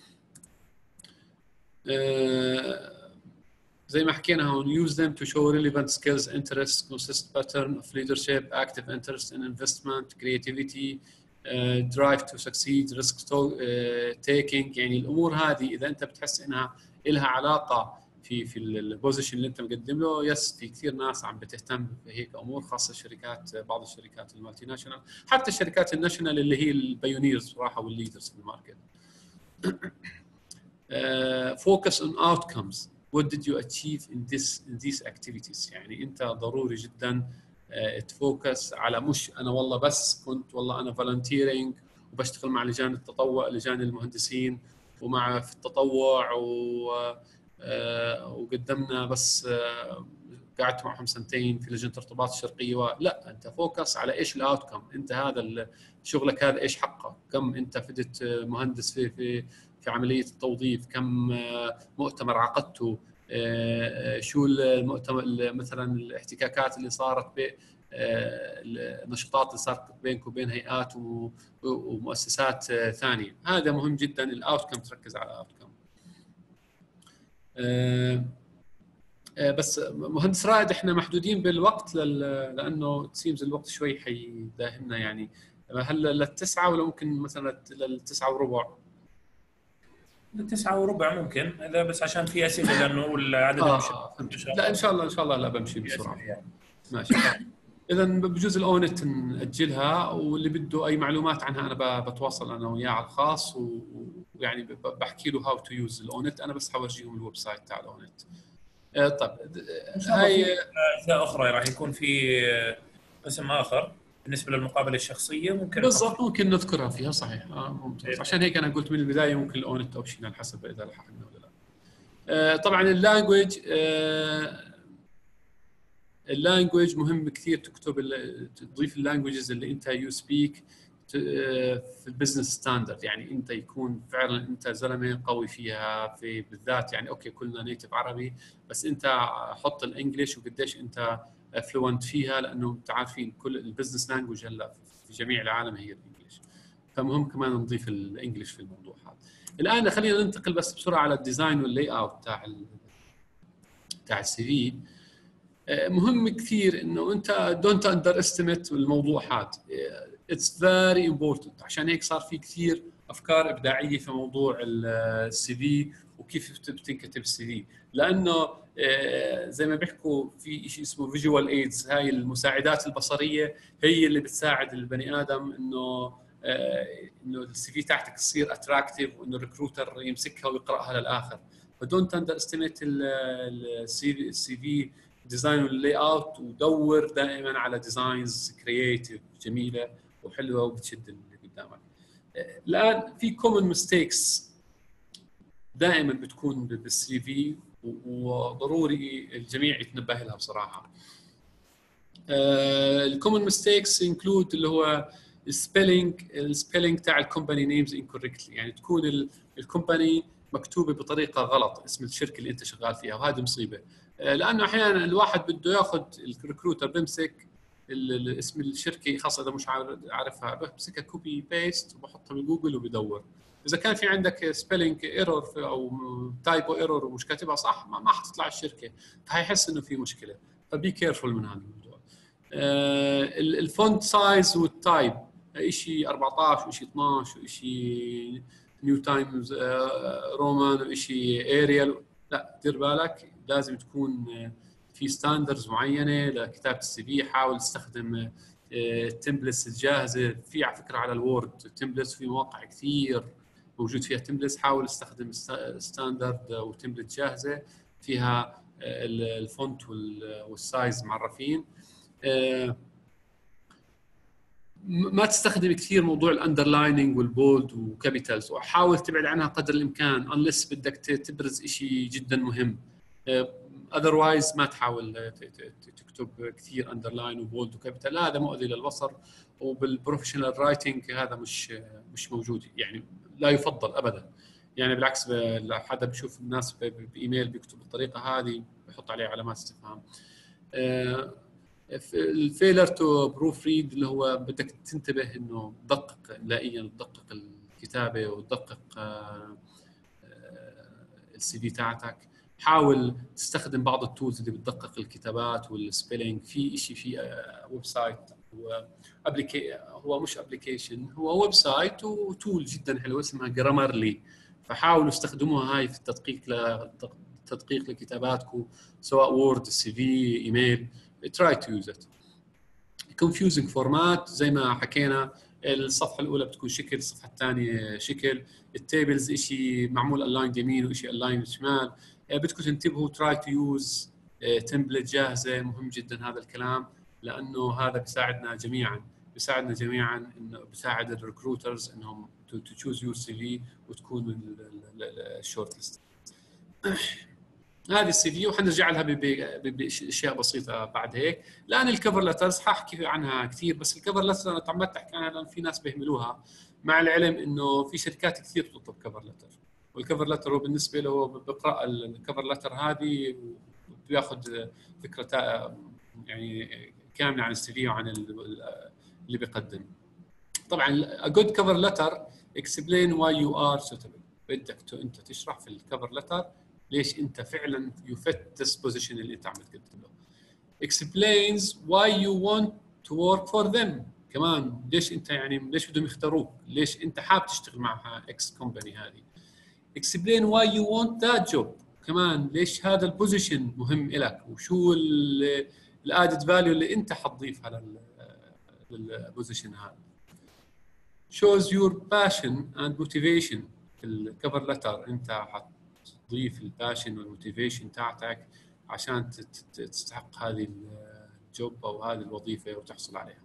زي ما حكينا هون use them to show relevant skills, interests, consistent pattern of leadership, active interest in investment, creativity, drive to succeed, risk taking. يعني الامور هذه اذا انت بتحس انها لها علاقه في البوزيشن اللي انت مقدم له، يس في كثير ناس عم بتهتم بهيك امور، خاصه الشركات، بعض الشركات المالتي ناشونال، حتى الشركات الناشونال اللي هي البايونيرز صراحه والليدرز في الماركت. focus on outcomes. What did you achieve in these activities؟ يعني انت ضروري جدا تفوكس على، مش انا والله بس كنت والله انا فالنتيرنج وبشتغل مع لجان التطوع، لجان المهندسين ومع في التطوع وقدمنا بس قعدت معهم سنتين في لجنه ارتباط الشرقيه. لا، انت فوكس على ايش الاوتكم، انت هذا شغلك هذا ايش حقه، كم انت فدت مهندس في عمليه التوظيف، كم مؤتمر عقدته، شو المؤتمر مثلا الاحتكاكات اللي صارت النشاطات اللي صارت بينك وبين هيئات ومؤسسات ثانيه. هذا مهم جدا، الاوتكم تركز على الاوتكم. بس مهندس رائد احنا محدودين بالوقت لانه تسيمز الوقت شوي حيداهمنا يعني. هل للتسعة ولا ممكن مثلا للتسعة وربع؟ 9:15 ممكن، اذا بس عشان في اسئله لانه العدد فهمت. لا ان شاء الله لا بمشي بسرعه. يعني. ماشي. اذا بجوز الاونت ناجلها، واللي بده اي معلومات عنها انا بتواصل انا وياه على الخاص، ويعني بحكي له هاو تو يوز الاونت. انا بس حورجيهم الويب سايت تاع الاونت. طيب هاي اجزاء اخرى راح يكون في قسم اخر بالنسبه للمقابله الشخصيه، ممكن بالضبط ممكن نذكرها فيها، صحيح. ممتاز. عشان هيك انا قلت من البدايه ممكن الاونت اوبشنال حسب اذا لحقنا ولا لا. طبعا اللانجويج مهم كثير، تضيف اللانجويجز اللي انت يو سبيك في البزنس ستاندرد. يعني انت يكون فعلا انت زلمه قوي فيها، في بالذات يعني اوكي كلنا نيتف عربي، بس انت حط الانجليش وقديش انت فلوينت فيها، لانه انت عارفين كل البزنس لانجويج هلا في جميع العالم هي الانجليش، فمهم كمان نضيف الانجليش في الموضوع هذا. الان خلينا ننتقل بس بسرعه على الديزاين واللاي اوت تاع السي في. مهم كثير انه انت دونت اندر استيميت الموضوع هذا، اتس فيري امبورتنت. عشان هيك صار في كثير افكار ابداعيه في موضوع السي في وكيف بتنكتب السي في، لانه زي ما بيحكوا في شيء اسمه فيجوال ايدز، هاي المساعدات البصريه هي اللي بتساعد البني ادم انه السي في تاعتك تصير اتراكتيف، وانه الريكروتر يمسكها ويقراها للاخر. فدونت اندر استيميت السي في ديزاين واللاي اوت، ودور دائما على ديزاينز كرييتيف جميله وحلوه وبتشد اللي قدامك. الان في كومن ميستيكس دائما بتكون بالسي في، وضروري الجميع يتنبه لها بصراحه. الكومن ميستيكس انكلود اللي هو السبيلينج تاع الكومباني نيمز انكوركتلي، يعني تكون الكومباني مكتوبه بطريقه غلط، اسم الشركه اللي انت شغال فيها، وهذه مصيبه. لانه احيانا الواحد بده ياخذ، الريكروتر بيمسك اسم الشركه، خاصه اذا مش عارفها، بمسكها كوبي بيست وبحطها بالجوجل وبدور. اذا كان في عندك سبيلينج ايرور او تايبو ايرور ومش كاتبها صح، ما حتطلع الشركه، فهيحس انه في مشكله. فبي كيرفول من هذا الموضوع. الفونت سايز والتايب، شيء 14 وشيء 12 وشيء نيو تايمز رومان وشيء اريال، لا دير بالك، لازم تكون في ستاندردز معينه لكتابه السي في. حاول تستخدم التمبلتس الجاهزه، في على فكره على الوورد تمبلتس، في مواقع كثير موجود فيها تمبلتس. حاول تستخدم ستاندرد وتمبلت جاهزه فيها الفونت والسايز معرفين. ما تستخدم كثير موضوع الاندرلايننج والبولد وكابيتالز، وحاول تبعد عنها قدر الامكان unless بدك تبرز شيء جدا مهم. otherwise ما تحاول تكتب كثير اندرلاين وبولد وكابيتال، هذا مؤذي للبصر، وبالبروفيشنال رايتنج هذا مش موجود، يعني لا يفضل ابدا. يعني بالعكس لو حدا بيشوف الناس بايميل بيكتب بالطريقه هذه بيحط عليه علامات استفهام. الفيلر تو بروف ريد اللي هو بدك تنتبه انه تدقق املائيا، تدقق الكتابه وتدقق السي في تاعتك. حاول تستخدم بعض التولز اللي بتدقق الكتابات والسبيلينج. في شيء في ويب سايت هو مش ابلكيشن، هو ويب سايت وتول جدا حلوه اسمها جرامرلي، فحاولوا استخدموها هاي في التدقيق لكتاباتكم سواء وورد، سي في، ايميل. try to use it. confusing format زي ما حكينا، الصفحه الاولى بتكون شكل، الصفحه الثانيه شكل، التيبلز شيء معمول الاين يمين وشيء الاين شمال. بدكم تنتبهوا try to use تمبلت جاهزه. مهم جدا هذا الكلام، لانه هذا بيساعدنا جميعا انه بيساعد الريكروترز انهم to choose your CV وتكون الشورت ليست. هذه السي في، وحنرجع لها باشياء بسيطه بعد هيك. الان الكفر لترز حاحكي عنها كثير، بس الكفر لترز انا تعمدت احكي عنها لان في ناس بيهملوها، مع العلم انه في شركات كثير بتطلب كفر لتر. والكفر لتر هو بالنسبه له بقرا الكفر لتر هذه وبياخذ فكره يعني كامله عن السي في وعن اللي بيقدم. طبعا a good cover letter explain why you are suitable. بدك انت تشرح في الكفر لتر ليش انت فعلا you fit this position اللي انت عم تقدم له. explains why you want to work for them. كمان ليش انت يعني ليش بدهم يختاروك، ليش انت حابب تشتغل مع اكس كومباني هذه. explain why you want that job. كمان ليش هذا البوزيشن مهم لك، وشو الادد فاليو اللي انت حتضيفها للبوزيشن هذا. shows your passion and motivation. في الكفر لتر انت حتضيف الباشن والموتيفيشن تاعتك عشان تستحق هذه الجوب او هذه الوظيفه وتحصل عليها.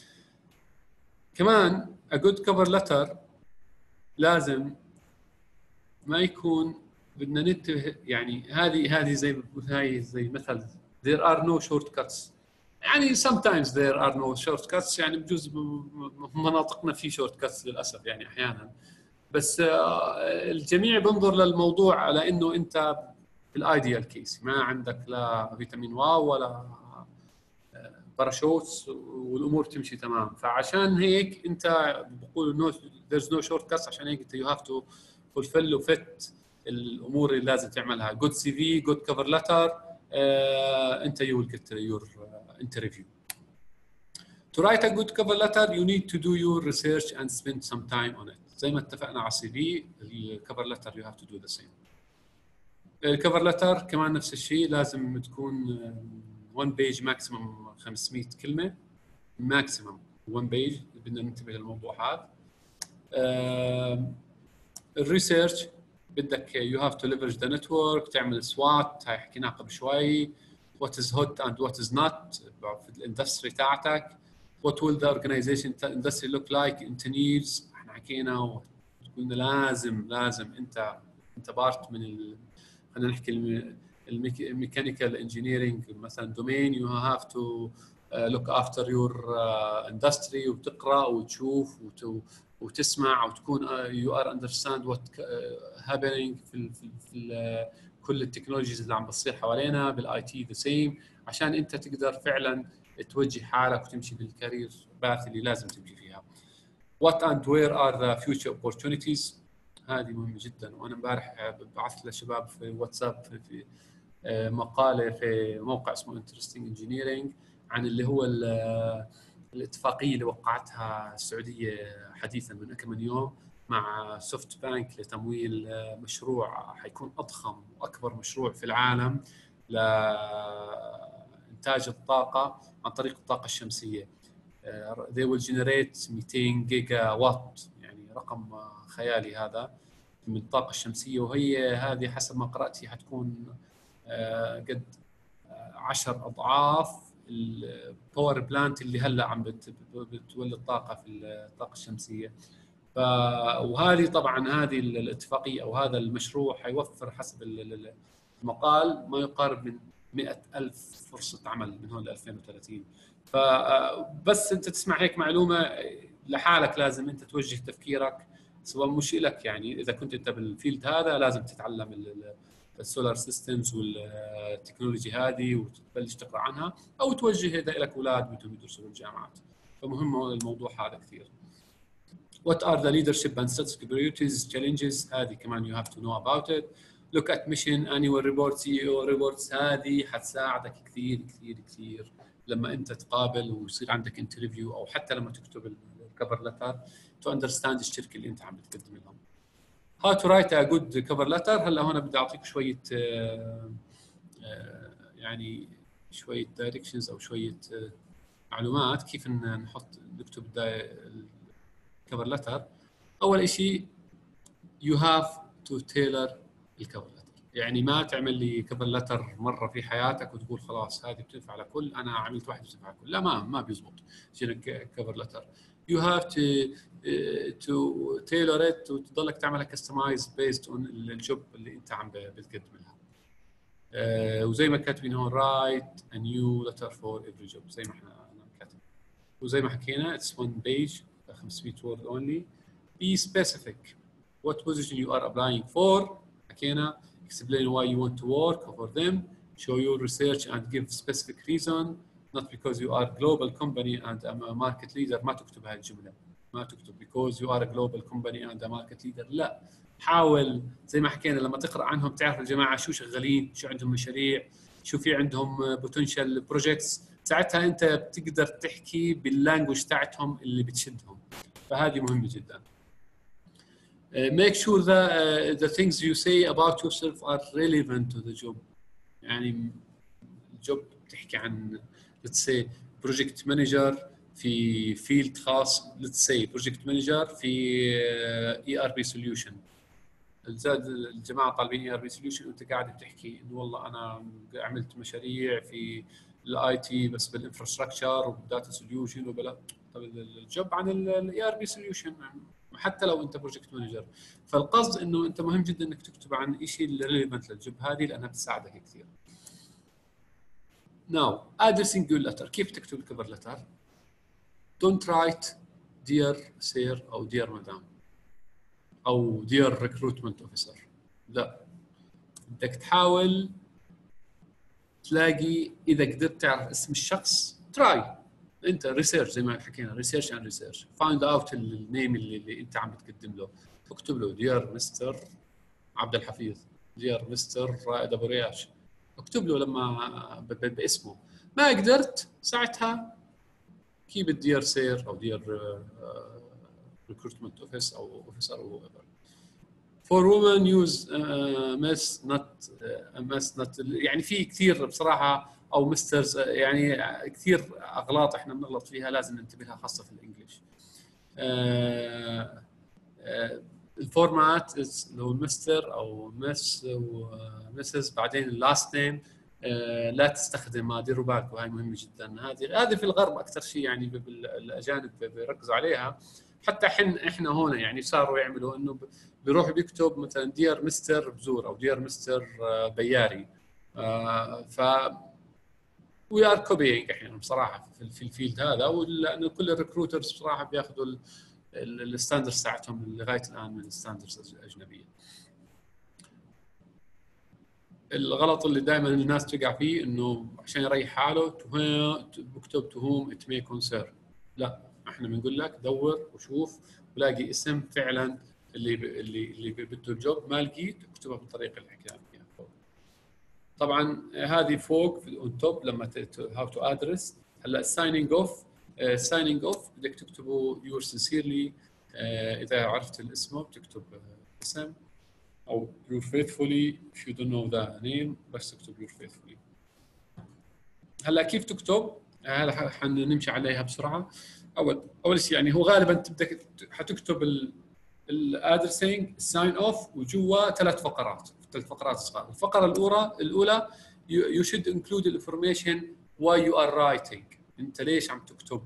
كمان a good cover letter لازم ما يكون بدنا ننتبه، يعني هذه زي مثل there are no shortcuts. يعني sometimes there are no shortcuts، يعني بجوز مناطقنا في shortcuts للاسف يعني احيانا، بس الجميع بنظر للموضوع على انه انت في الايديال كيس ما عندك لا فيتامين واو ولا باراشوتس والامور تمشي تمام. فعشان هيك انت بقول there's no shortcuts، عشان هيك انت you have to fulfill وفت الامور اللي لازم تعملها. good CV, good cover letter, انت you will get your interview. To write a good cover letter you need to do your research and spend some time on it. زي ما اتفقنا على السي في، الكفر لتر you have to do the same. الكفر لتر كمان نفس الشيء، لازم تكون 1 page maximum 500 كلمه maximum 1 page. بدنا ننتبه للموضوع هذا. الريسيرش بدك you have to leverage the network، تعمل SWOT هاي حكيناها قبل شوي. what is hot and what is not في الاندستري تاعتك. what will the organization industry look like in 10 years. احنا حكينا وقلنا لازم انت بارت من خلينا نحكي الميكانيكال انجينيرنج مثلا دومين. you have to look after your industry وتقرا وتشوف وتسمع وتكون you are understand what happening في كل التكنولوجيز اللي عم بتصير حوالينا بالاي تي ذا سيم، عشان انت تقدر فعلا توجه حالك وتمشي بالكارير باث اللي لازم تمشي فيها. what and where are the future opportunities. هذه مهمه جدا. وانا امبارح بعثت للشباب في واتساب في مقاله في موقع اسمه Interesting Engineering عن اللي هو الاتفاقيه اللي وقعتها السعوديه حديثا من كم من يوم مع سوفت بانك لتمويل مشروع حيكون اضخم واكبر مشروع في العالم لانتاج الطاقه عن طريق الطاقه الشمسيه. they will generate 200 جيجا وات، يعني رقم خيالي هذا من الطاقه الشمسيه، وهي هذه حسب ما قرات حتكون قد 10 اضعاف الباور بلانت اللي هلا عم بتولد طاقه في الطاقه الشمسيه. وهذه طبعا هذه الاتفاقيه او هذا المشروع حيوفر حسب المقال ما يقارب من 100,000 فرصه عمل من هون ل 2030. فبس انت تسمع هيك معلومه لحالك لازم انت توجه تفكيرك، سواء مش لك يعني اذا كنت انت بالفيلد هذا لازم تتعلم السولار سيستمز والتكنولوجي هذه وتبلش تقرا عنها، او توجه اذا لك اولاد بدهم يدرسوا بالجامعات. فمهم الموضوع هذا كثير. What are the leadership and strategic priorities challenges؟ هذه كمان you have to know about it. Look at mission annual report CEO reports، هذه حتساعدك كثير كثير كثير لما انت تقابل ويصير عندك انترفيو او حتى لما تكتب الكفر لتر to understand الشركه اللي انت عم بتقدم لهم. How to write a good cover letter. هلا هون بدي اعطيك شويه يعني شويه directions او شويه معلومات كيف نكتب الكفر لتر. اول شيء you have to tailor الكفر لتر، يعني ما تعمل لي كفر لتر مره في حياتك وتقول خلاص هذه بتنفع لكل، انا عملت واحده بتنفع لكل. لا، ما بيزبط كفر لتر. you have to tailor it وتضلك تعملها customize based on الجوب اللي انت عم بتقدم لها. وزي ما كاتبين هون write a new letter for every job زي ما احنا كاتبين، وزي ما حكينا it's one page 500 word only. be specific what position you are applying for. حكينا explain why you want to work for them, show your research and give specific reason, not because you are global company and a market leader. ما تكتب هاي الجملة، ما تكتب because you are a global company and a market leader. لا، حاول زي ما حكينا لما تقرأ عنهم تعرف الجماعة شو شغالين، شو عندهم مشاريع، شو في عندهم potential projects. ساعتها أنت بتقدر تحكي باللانجوج تاعتهم اللي بتشدهم، فهذه مهمة جدا. Make sure that the things you say about yourself are relevant to the job. يعني الجوب بتحكي عن let's say project manager في field خاص، let's say project manager في ERP solution. الجماعة طالبين ERP solution وانت قاعد بتحكي انه والله انا عملت مشاريع في الاي تي بس بالانفراستراكشر وبالداتا سوليوشن وبلا. طب الجوب عن الاي ار بي سوليوشن حتى لو انت بروجكت مانجر. فالقصد انه انت مهم جدا انك تكتب عن شيء اللي ريليفنت للجوب هذه لانها بتساعدك كثير. Now addressing your letter. كيف تكتب الكفر لتر؟ Don't write dear sir او dear madam او dear recruitment officer. لا، بدك تحاول تلاقي اذا قدرت تعرف اسم الشخص تراي انت ريسيرش زي ما حكينا ريسيرش اند ريسيرش فايند اوت النيم اللي انت عم بتقدم له. اكتب له ديار مستر عبد الحفيظ، ديار مستر رائد ابو رياش، اكتب له لما باسمه. ما قدرت ساعتها كيب الديار سير او ديار ريكروتمنت اوفيس او اوفيسر او For women use must not يعني في كثير بصراحة أو مسترز يعني كثير أغلاط إحنا بنغلط فيها لازم ننتبه لها خاصة في الإنجليش. الفورمات لو مستر أو مس ومسز بعدين اللاست نيم لا تستخدم، ما ديروا بالكم هاي مهمة جدا. هذه في الغرب أكثر شيء يعني الأجانب بيركزوا عليها. حتى احنا هون يعني صاروا يعملوا انه بيروح بيكتب مثلا ديار مستر بزور او ديار مستر بياري. ف وي ار كوبينج احيانا بصراحه في الفيلد هذا، ولانه كل الريكروترز بصراحه بياخذوا الستاندردز تاعتهم لغايه الان من الستاندردز الاجنبيه. الغلط اللي دائما الناس تقع فيه انه عشان يريح حاله بكتب تهوم ات مي كونسيرن. لا، احنا بنقول لك دور وشوف ولاقي اسم فعلا اللي بده الجوب. ما لقيت اكتبها بالطريقه اللي حكينا فيها فوق. طبعا هذه فوق في اون توب لما هاو تو ادرس. هلا سايننج اوف بدك تكتبوا يور سينسيرلي. اذا عرفت الاسم بتكتب اسم او your faithfully if you don't know the name بس تكتب your faithfully. هلا كيف تكتب؟ هلا حنمشي عليها بسرعه. اول شيء يعني هو غالبا تبدا حتكتب الادرسينج الساين اوف وجوا ثلاث فقرات صغار. الفقره الاولى you should include the information why you are writing. انت ليش عم تكتب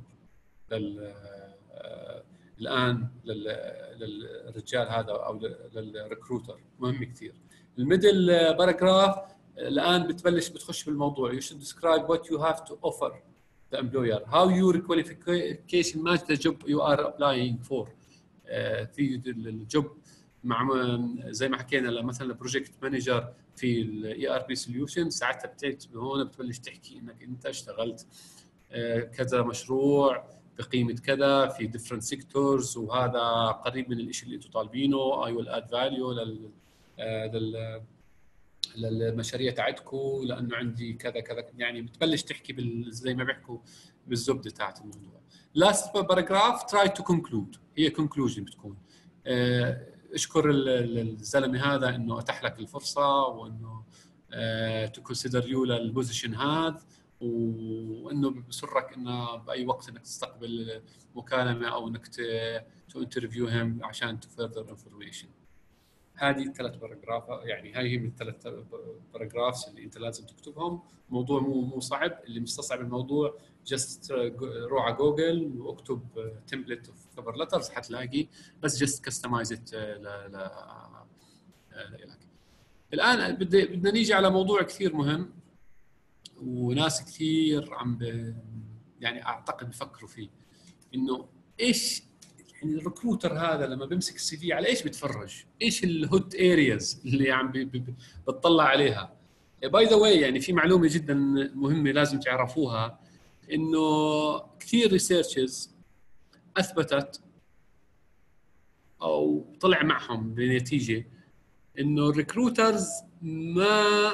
الان للرجال هذا او للريكروتر؟ مهم كثير. الميدل باراجراف الان بتخش بالموضوع. you should describe what you have to offer the employer, how your qualification match the job you are applying for. في الجوب مع زي ما حكينا مثلا بروجكت مانجر في الاي ار بي سوليوشن، ساعتها هون بتبلش تحكي انك انت اشتغلت كذا مشروع بقيمه كذا في ديفرنت سيكتورز، وهذا قريب من الشيء اللي انتم طالبينه. اي ويل اد فاليو للمشاريع تاعتكم لانه عندي كذا كذا. يعني بتبلش تحكي زي ما بيحكوا بالزبده تاعت الموضوع. لاست باراجراف تراي تو كونكلود، هي كونكلوجن بتكون اشكر الزلمه هذا انه اتاح لك الفرصه، وانه تو كونسيدر يو للبوزيشن هذا، وانه بسرك انه باي وقت انك تستقبل مكالمه او انك تو انترفيو هيم عشان تو فيرذر انفورميشن. هذه الثلاث باراجراف، يعني هاي هي من الثلاث باراجرافز اللي انت لازم تكتبهم. موضوع مو صعب، اللي مستصعب الموضوع جست روح على جوجل واكتب تمبلت اوف كفر ليترز حتلاقي، بس جست كستمايز ات لك. الان بدنا نيجي على موضوع كثير مهم وناس كثير يعني اعتقد بفكروا فيه، انه ايش يعني الريكروتر هذا لما بيمسك السي في على ايش بتفرج؟ ايش الهوت ارياز اللي عم بتطلع عليها؟ باي ذا واي، يعني في معلومه جدا مهمه لازم تعرفوها، انه كثير ريسيرشز اثبتت او طلع معهم بنتيجه انه الريكروترز ما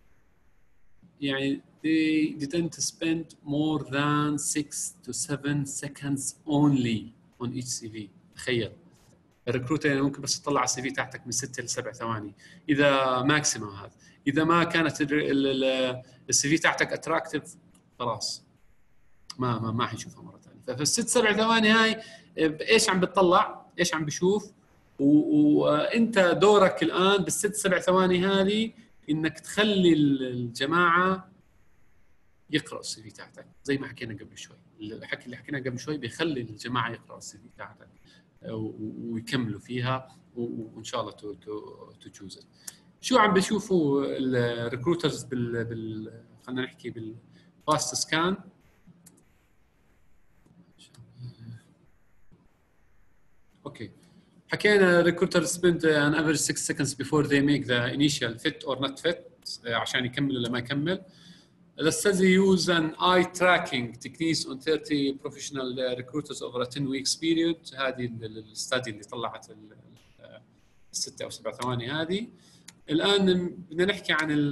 يعني they didn't spend more than 6 to 7 seconds only on each CV. تخيل الريكروتر يعني ممكن بس تطلع على السي في تاعتك من 6 ل 7 ثواني اذا ماكسيمم. هذا اذا ما كانت السي في تاعتك اتراكتيف خلاص ما حيشوفها مره ثانيه. ففي الست 7 ثواني هاي ايش عم بتطلع، ايش عم بشوف، وانت دورك الان بالست 7 ثواني هذه انك تخلي الجماعه يقرأوا السي في تاعتك. زي ما حكينا قبل شوي، الحكي اللي حكينا قبل شوي بيخلي الجماعه يقرأوا السي في تاعتك ويكملوا فيها، وان شاء الله تو تشوز. شو عم بيشوفوا الريكروترز خلينا نحكي بالفاست سكان. اوكي، حكينا recruiters spend an average 6 seconds before they make the initial fit or not fit عشان يكمل ولا ما يكمل. The study use an eye tracking techniques on 30 professional recruiters over a 10 weeks period. هذه الستادي اللي طلعت الستة أو 7 ثواني هذه. الآن بدنا نحكي عن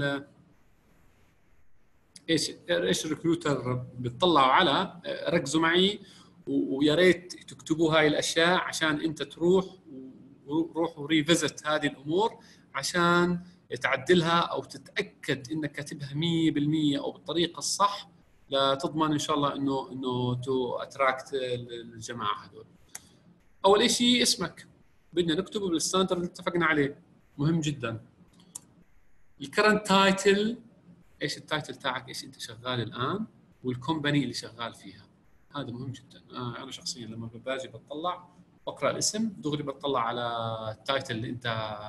إيش الريكروتر بتطلعوا على. ركزوا معي ويا ريت تكتبوا هاي الأشياء عشان أنت روحوا ريفيزت هذه الأمور عشان تعدلها او تتاكد انك كاتبها 100% او بالطريقه الصح، لتضمن ان شاء الله انه تو اتراكت الجماعه هذول. اول شيء اسمك بدنا نكتبه بالستاندرد اللي اتفقنا عليه، مهم جدا. الكرنت تايتل، ايش التايتل تاعك، ايش انت شغال الان، والكومباني اللي شغال فيها، هذا مهم جدا. انا شخصيا لما باجي بطلع بقرا الاسم دغري بطلع على التايتل اللي انت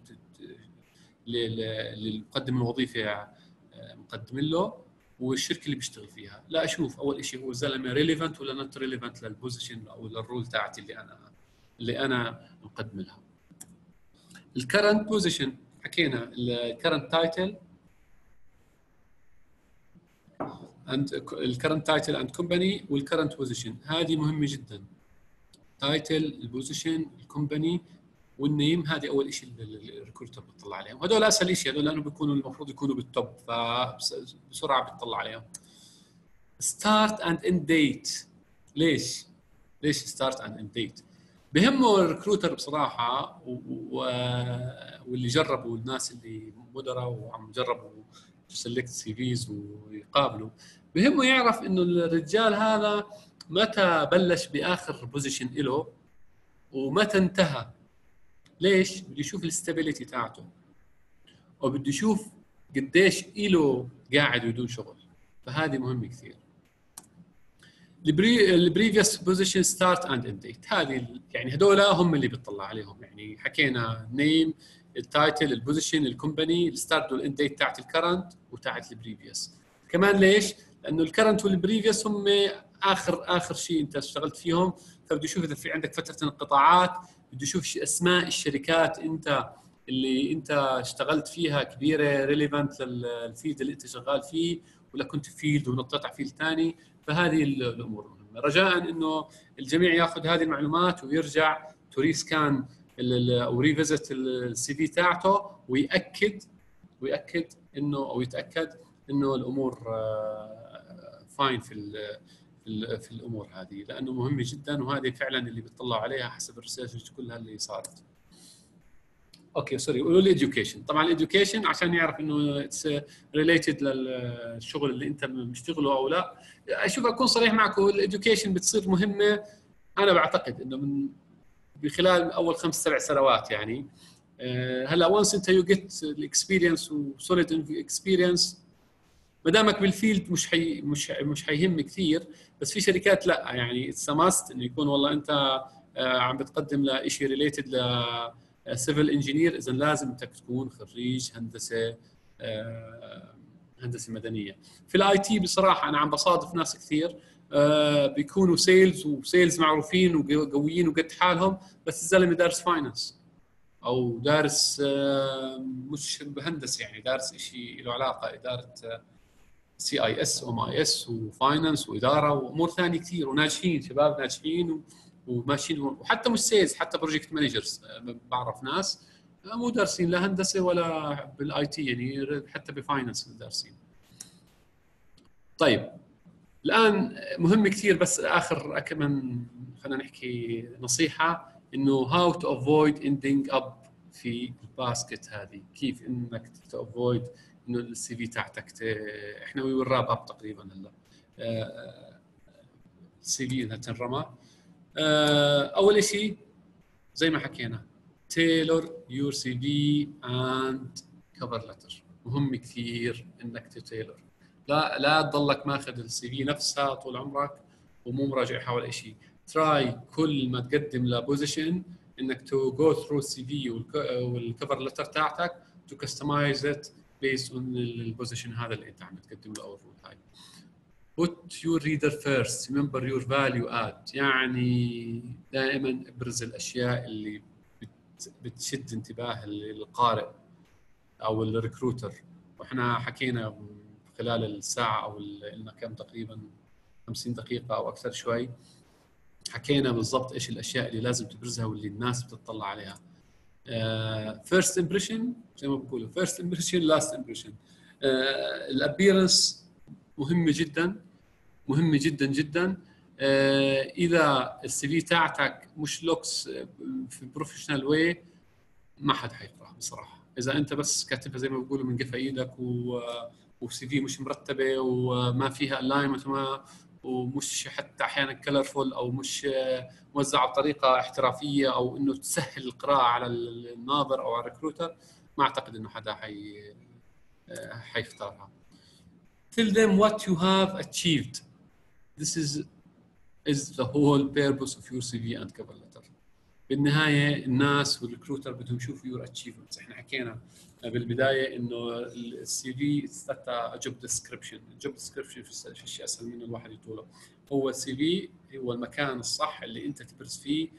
للمقدم الوظيفه مقدم له، والشركه اللي بيشتغل فيها. لا اشوف اول شيء هو الزلمه ريليفنت ولا نوت ريليفنت للبوزيشن او للرول تاعتي اللي انا مقدم لها. الكرنت بوزيشن حكينا، الكرنت تايتل اند الكرنت تايتل اند كومباني والكرنت بوزيشن، هذه مهمه جدا. تايتل، البوزيشن، الكومباني والنيم، هذه اول شيء الريكروتر بتطلع عليهم. هذول اسهل شيء، هذول لانه بيكونوا المفروض يكونوا بالتوب، فبسرعه بتطلع عليهم. ستارت اند اند ديت، ليش ستارت اند اند ديت؟ بهمه الريكروتر بصراحه، واللي جربوا الناس اللي مدراء وعم جربوا سيلكت سي فيز ويقابلوا، بهمه يعرف انه الرجال هذا متى بلش باخر بوزيشن له ومتى انتهى. ليش؟ بده يشوف الاستابيليتي تاعته، وبده يشوف قديش له قاعد بدون شغل. فهذه مهمه كثير. البريفيوس بوزيشن ستارت اند اند ديت، هذه يعني هذول هم اللي بتطلع عليهم. يعني حكينا نيم، التايتل، البوزيشن، الكومباني، الستارت والاند ديت تاعت الكرنت وتاعت البريفيوس. كمان ليش؟ لانه الكرنت والبريفيوس هم اخر شيء انت اشتغلت فيهم، فبده يشوف اذا في عندك فتره انقطاعات، بده يشوف اسماء الشركات انت اللي انت اشتغلت فيها كبيره ريليفنت للفيلد اللي انت شغال فيه، ولا كنت في فيلد ونطيت على فيلد ثاني. فهذه الامور مهمه. رجاء انه الجميع ياخذ هذه المعلومات ويرجع تو ريسكان او ريفيزت السي في تاعته، ويأكد انه او يتاكد انه الامور فاين في الامور هذه، لانه مهمه جدا، وهذه فعلا اللي بيطلعوا عليها حسب الريسيرش كلها اللي صارت. اوكي سوري، قولوا لي education. طبعا education عشان يعرف انه اتس ريليتد للشغل اللي انت مشتغله او لا. اشوف اكون صريح معكم، الاديوكيشن بتصير مهمه انا بعتقد انه من بخلال اول 5-7 سنوات. يعني هلا وانس انت يو جيت الاكسبيرينس وسوليد اكسبيرينس، ما دامك بالفيلد مش حيهم كثير. بس في شركات لا، يعني اتس ماست انه يكون والله انت عم بتقدم لشيء ريليتد ل سيفل انجينير، اذا لازم انك تكون خريج هندسه مدنيه. في الاي تي بصراحه انا عم بصادف ناس كثير بيكونوا سيلز معروفين وقويين وقد حالهم، بس الزلمه دارس فاينانس او دارس مش بهندسه، يعني دارس شيء له علاقه اداره CIS وMIS وفاينانس واداره وامور ثانيه كثير، وناجحين شباب ناجحين وماشيين، وحتى مش سيلز، حتى بروجكت مانجرز. بعرف ناس مو دارسين لا هندسه ولا بالاي تي، يعني حتى بفاينانس دارسين. طيب الان مهم كثير، بس اخر كمان خلينا نحكي نصيحه، انه هاو تو افويد اندينج اب في الباسكت هذه. كيف انك تو افويد انه السي في تاعتك احنا وي راب اب تقريبا هلا السي في انها تنرمى. اول شيء زي ما حكينا تيلور يور سي في اند كفر لتر. مهم كثير انك تتيلور، لا تضلك ماخذ السي في نفسها طول عمرك ومو مراجعها ولا شيء. تراي كل ما تقدم لبوزيشن انك تو جو ثرو السي في والكفر لتر تاعتك تو كستمايز ات بيس اون البوزيشن هذا اللي انت عم تقدم له او الرول هاي. put your reader first, remember your value add. يعني دائما ابرز الاشياء اللي بتشد انتباه القارئ او الريكروتر. واحنا حكينا خلال الساعه او لنا كم تقريبا 50 دقيقه او اكثر شوي، حكينا بالضبط ايش الاشياء اللي لازم تبرزها واللي الناس بتطلع عليها. فيرست امبريشن زي ما بقولوا، فيرست امبريشن لاست امبريشن. الابيرنس مهمه جدا، مهمه جدا جدا. اذا السي في تاعتك مش لوكس في بروفيشنال واي ما حد حيقراه بصراحه. اذا انت بس كاتبها زي ما بيقولوا من قفا ايدك وسي في مش مرتبه وما فيها الاينمنت ومش حتى احيانا كلرفول او مش موزعه بطريقه احترافيه او انه تسهل القراءه على الناظر او على الريكروتر، ما اعتقد انه حدا حيختارها. Tell them what you have achieved. This is the whole purpose of your CV and cover letter. بالنهايه الناس والريكروتر بدهم يشوفوا your achievements. احنا حكينا بالبدايه انه السي في جوب ديسكربشن. الجوب ديسكربشن في شيء اسهل من الواحد يطوله. هو السي في هو المكان الصح اللي انت تبرز فيه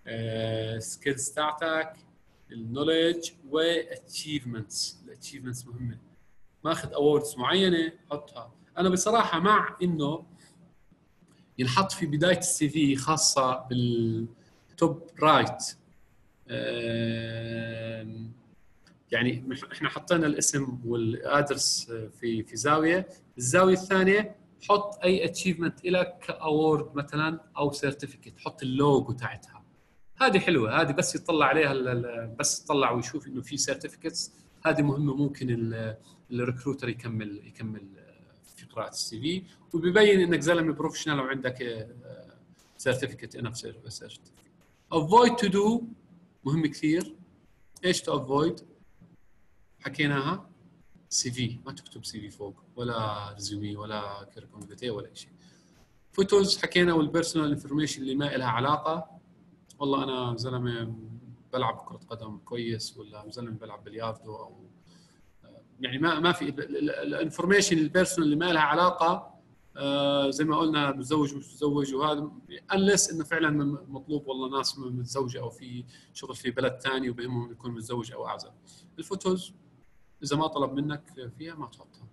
سكيلز تاعتك، النولج واتشيفمنتس. الاتشيفمنتس مهمه. ماخذ اووردز معينه حطها. انا بصراحه مع انه ينحط في بدايه السي في خاصه بالتوب رايت. يعني احنا حطينا الاسم والادرس في زاويه، الزاويه الثانيه حط اي اتشيفمنت لك كاورد مثلا او سيرتيفيكت، حط اللوجو تاعتها. هذه حلوه، هذه بس يطلع عليها بس يطلع ويشوف انه في سيرتيفيكتس. هذه مهمه، ممكن الريكروتر يكمل في قراءه السي في، وبيبين انك زلمه بروفيشنال وعندك سيرتيفيكت انف سيرتيفيكت. avoid to do مهم كثير. ايش to avoid؟ حكيناها. سي في، ما تكتب سي في فوق ولا ريزومي ولا كيركون فيتي ولا شيء. فوتوز حكينا، والبيرسونال انفورميشن اللي ما لها علاقه، والله انا زلمه بلعب كره قدم كويس، ولا زلمه بلعب بلياردو، او يعني ما في الانفورميشن البيرسونال اللي ما لها علاقه. زي ما قلنا متزوج مش متزوج، وهذا unless انه فعلا مطلوب والله ناس متزوجه او في شغل في بلد ثاني وبهمهم يكون متزوج او اعزب. الفوتوز اذا ما طلب منك فيها ما تحطها.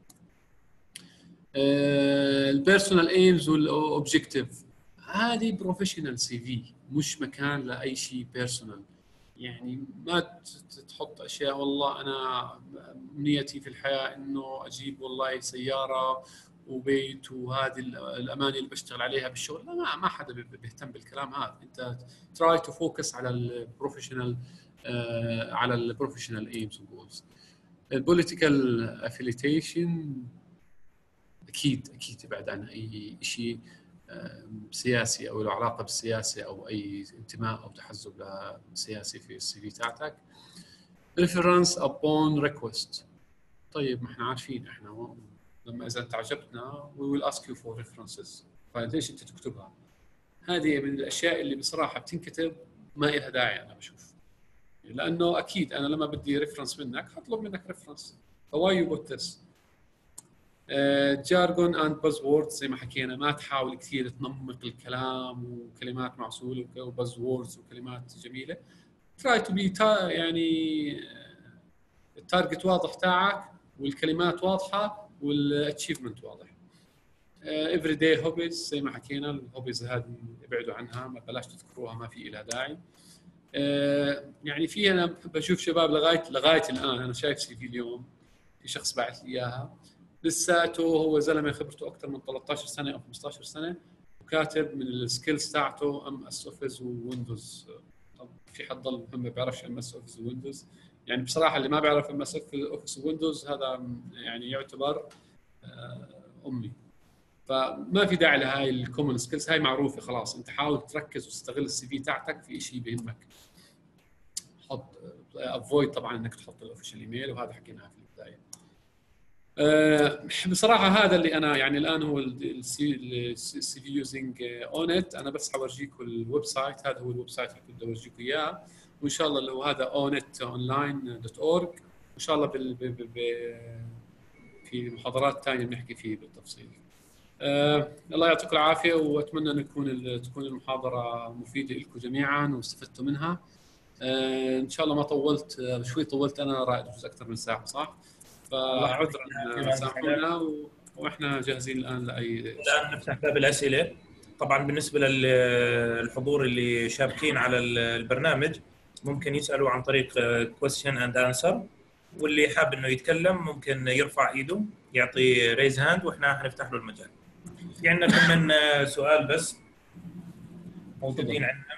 البيرسونال ايمز والاوبجكتيف هذه بروفيشنال سي في، مش مكان لاي شيء بيرسونال. يعني ما تحط اشياء والله انا امنيتي في الحياه انه اجيب والله سياره وبيت وهذه الاماني اللي بشتغل عليها بالشغل. لا، ما حدا بيهتم بالكلام هذا. انت تراي تو فوكس على البروفيشنال، على البروفيشنال ايمز وجولز. البوليتيكال افيليتيشن اكيد تبعد عن اي شيء سياسي او له علاقه بالسياسه، او اي انتماء او تحزب سياسي في السي في تاعتك. ريفرنس ابون ريكوست، طيب ما احنا عارفين احنا لما اذا انت عجبتنا we will ask you for references، فليش انت تكتبها؟ هذه من الاشياء اللي بصراحه بتنكتب ما لها داعي انا بشوف، لانه اكيد انا لما بدي ريفرنس منك هطلب منك ريفرنس، فواي يو بوت ذس. جارجون اند بازوردز زي ما حكينا، ما تحاول كثير تنمق الكلام وكلمات معسوله وبازوردز وكلمات جميله. تراي تو بي يعني التارجت واضح تاعك والكلمات واضحه والاتشيفمنت واضح. افري داي هوبيز زي ما حكينا، الهوبيز هذه ابعدوا عنها، ما بلاش تذكروها، ما في لها داعي. يعني في انا بشوف شباب لغايه الان، انا شايف سي في اليوم في شخص باعث لي اياها لساته هو زلمه خبرته اكثر من 13 سنه او 15 سنه، وكاتب من السكيلز تاعته ام اس اوفيس وويندوز. طب في حد ضل ما بيعرفش ام اس اوفيس وويندوز؟ يعني بصراحه اللي ما بيعرف ام اس اوفيس وويندوز هذا يعني يعتبر امي. فما في داعي لهاي الكومن سكيلز، هاي معروفه خلاص. انت حاول تركز وتستغل السي في تاعتك في شيء بيهمك. حط افويد طبعا انك تحط الاوفيشال ايميل، وهذا حكيناها في البدايه. بصراحه هذا اللي انا يعني الان هو السي في يوزنج اونت. انا بس حورجيكم الويب سايت، هذا هو الويب سايت اللي بدي اورجيكم اياه، وان شاء الله اللي هو هذا onetonline.org، وان شاء الله في محاضرات ثانيه بنحكي فيه بالتفصيل. الله يعطيكم العافيه، واتمنى ان تكون المحاضره مفيده لكم جميعا واستفدتوا منها. ان شاء الله ما طولت، شوي طولت انا رائد اكثر من ساعه صح؟ فعذرا سامحونا، واحنا جاهزين الان الان نفتح باب الاسئله. طبعا بالنسبه للحضور اللي شابكين على البرنامج ممكن يسالوا عن طريق question and answer، واللي حاب انه يتكلم ممكن يرفع ايده يعطي ريز هاند واحنا حنفتح له المجال. في عندنا كم من سؤال بس موجودين عندنا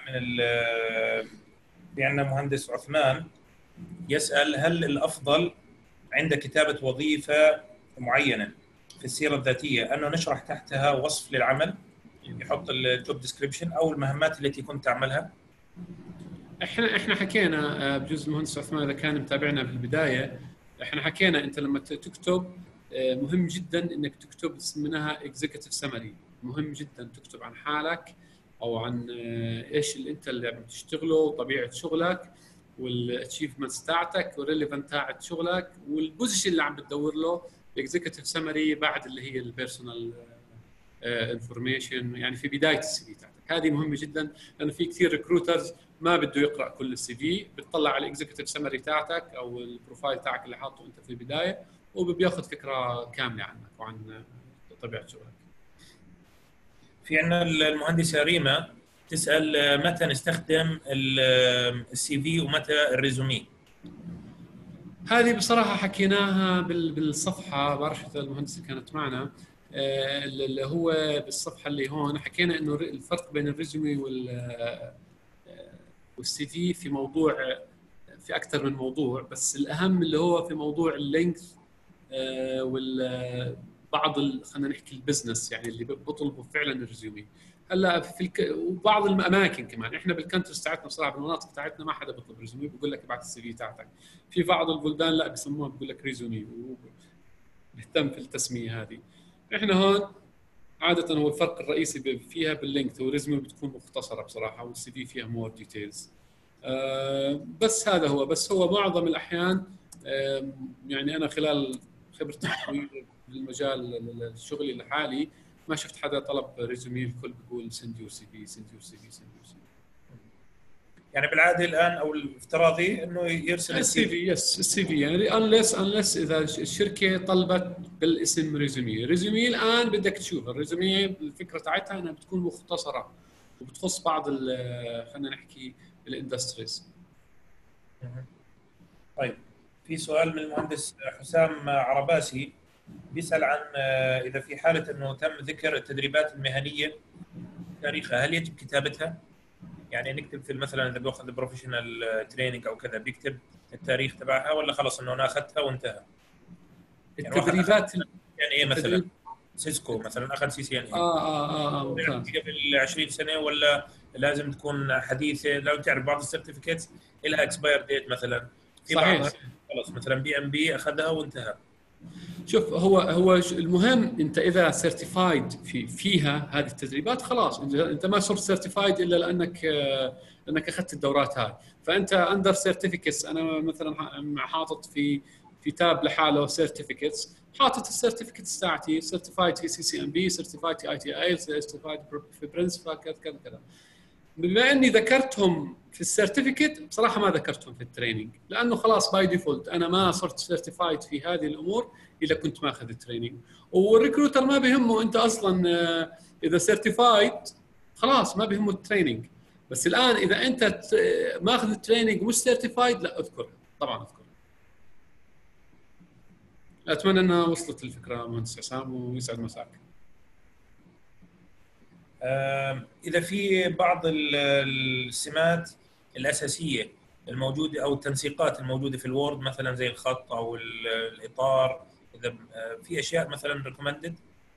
في عندنا مهندس عثمان يسأل: هل الأفضل عند كتابة وظيفة معينة في السيرة الذاتية أنه نشرح تحتها وصف للعمل، يحط الجوب ديسكريبشن أو المهمات التي كنت تعملها؟ احنا حكينا بجزء المهندس عثمان اذا كان متابعنا في البدايه، احنا حكينا انت لما تكتب مهم جدا انك تكتب اسمها اكزيكتيف سمري. مهم جدا تكتب عن حالك او عن ايش اللي انت اللي عم تشتغله وطبيعه شغلك والاتشيفمنتس تاعتك والريليفنت تاعت شغلك والبوزيشن اللي عم بتدور له. الاكزيكتيف سمري بعد اللي هي البيرسونال انفورميشن، يعني في بدايه السي في تاعتك. هذه مهمه جدا لانه في كثير ريكروترز ما بده يقرا كل السي في، بتطلع على الاكزيكتيف سمري تاعتك او البروفايل تاعك اللي حاطه انت في البدايه، وبياخذ فكره كامله عنك وعن طبيعه شغلك. في عندنا المهندسه ريما تسال: متى نستخدم السي في ومتى الريزومي؟ هذه بصراحه حكيناها بالصفحه، بعرف اذا المهندسه كانت معنا، اللي هو بالصفحه اللي هون حكينا انه الفرق بين الريزومي والسي في في موضوع، في اكثر من موضوع، بس الاهم اللي هو في موضوع اللينث بعض خلينا نحكي البزنس، يعني اللي بيطلبوا فعلا الريزومي. هلا وبعض الاماكن كمان، احنا بالكانترز تاعتنا بصراحه بالمناطق تاعتنا ما حدا بيطلب ريزومي، بقول لك ابعث السي في تاعتك. في بعض البلدان لا بسموها بقول لك ريزومي، بيهتم في التسميه هذه. احنا هون عاده هو الفرق الرئيسي فيها باللينث، والريزومي بتكون مختصره بصراحه، والسي في فيها مور ديتيلز. بس هذا هو، بس هو معظم الاحيان يعني انا خلال خبرتي الطويله بالمجال الشغلي الحالي ما شفت حدا طلب ريزومي، الكل بيقول سند يور سي في، سند يور سي في، سند يور سي في. يعني بالعاده الان او الافتراضي انه يرسل السي في، يس السي في يعني انلس اذا الشركه طلبت بالاسم ريزومي. ريزومي الان بدك تشوف الريزومي الفكره تاعتها انها بتكون مختصره وبتخص بعض خلينا نحكي الاندستريز. طيب في سؤال من المهندس حسام عرباسي بيسأل عن إذا في حالة أنه تم ذكر التدريبات المهنية تاريخها هل يجب كتابتها؟ يعني نكتب في مثلا إذا بياخذ بروفيشنال تريننج أو كذا بيكتب التاريخ تبعها، ولا خلص أنه أنا أخذتها وانتهى؟ التدريبات يعني إيه مثلا سيسكو مثلا أخذ CCNA ممتاز. قبل 20 سنة، ولا لازم تكون حديثة؟ لو تعرف بعض السيرتيفيكيتس لها اكسباير ديت مثلا، في بعضها خلص مثلا BMB أخذها وانتهى. شوف هو المهم انت اذا سيرتيفايد فيها هذه التدريبات خلاص، انت ما صرت سيرتيفايد الا لانك اخذت الدورات هاي، فانت اندر سيرتيفيكتس. انا مثلا حاطط في تاب لحاله سيرتيفيكتس، حاطط السيرتيفيكتس تاعتي سيرتيفايد في CCNP، سيرتيفايد في ITIL، سيرتيفايد في برنسبل كذا كذا كذا. بما اني ذكرتهم في السيرتيفيكت بصراحه ما ذكرتهم في التريننج، لانه خلاص باي ديفولت انا ما صرت سيرتيفايد في هذه الامور اذا كنت ماخذ التريننج. والريكروتر ما بيهمه انت اصلا اذا سيرتيفايد خلاص ما بيهمه التريننج. بس الان اذا انت ماخذ التريننج مش سيرتيفايد لا اذكر، طبعا اذكر. اتمنى انها وصلت الفكره مهندس حسام، ويسعد مساك. إذا في بعض السمات الأساسية الموجودة أو التنسيقات الموجودة في الوورد مثلا زي الخط أو الإطار، إذا في أشياء مثلا ريكومندد؟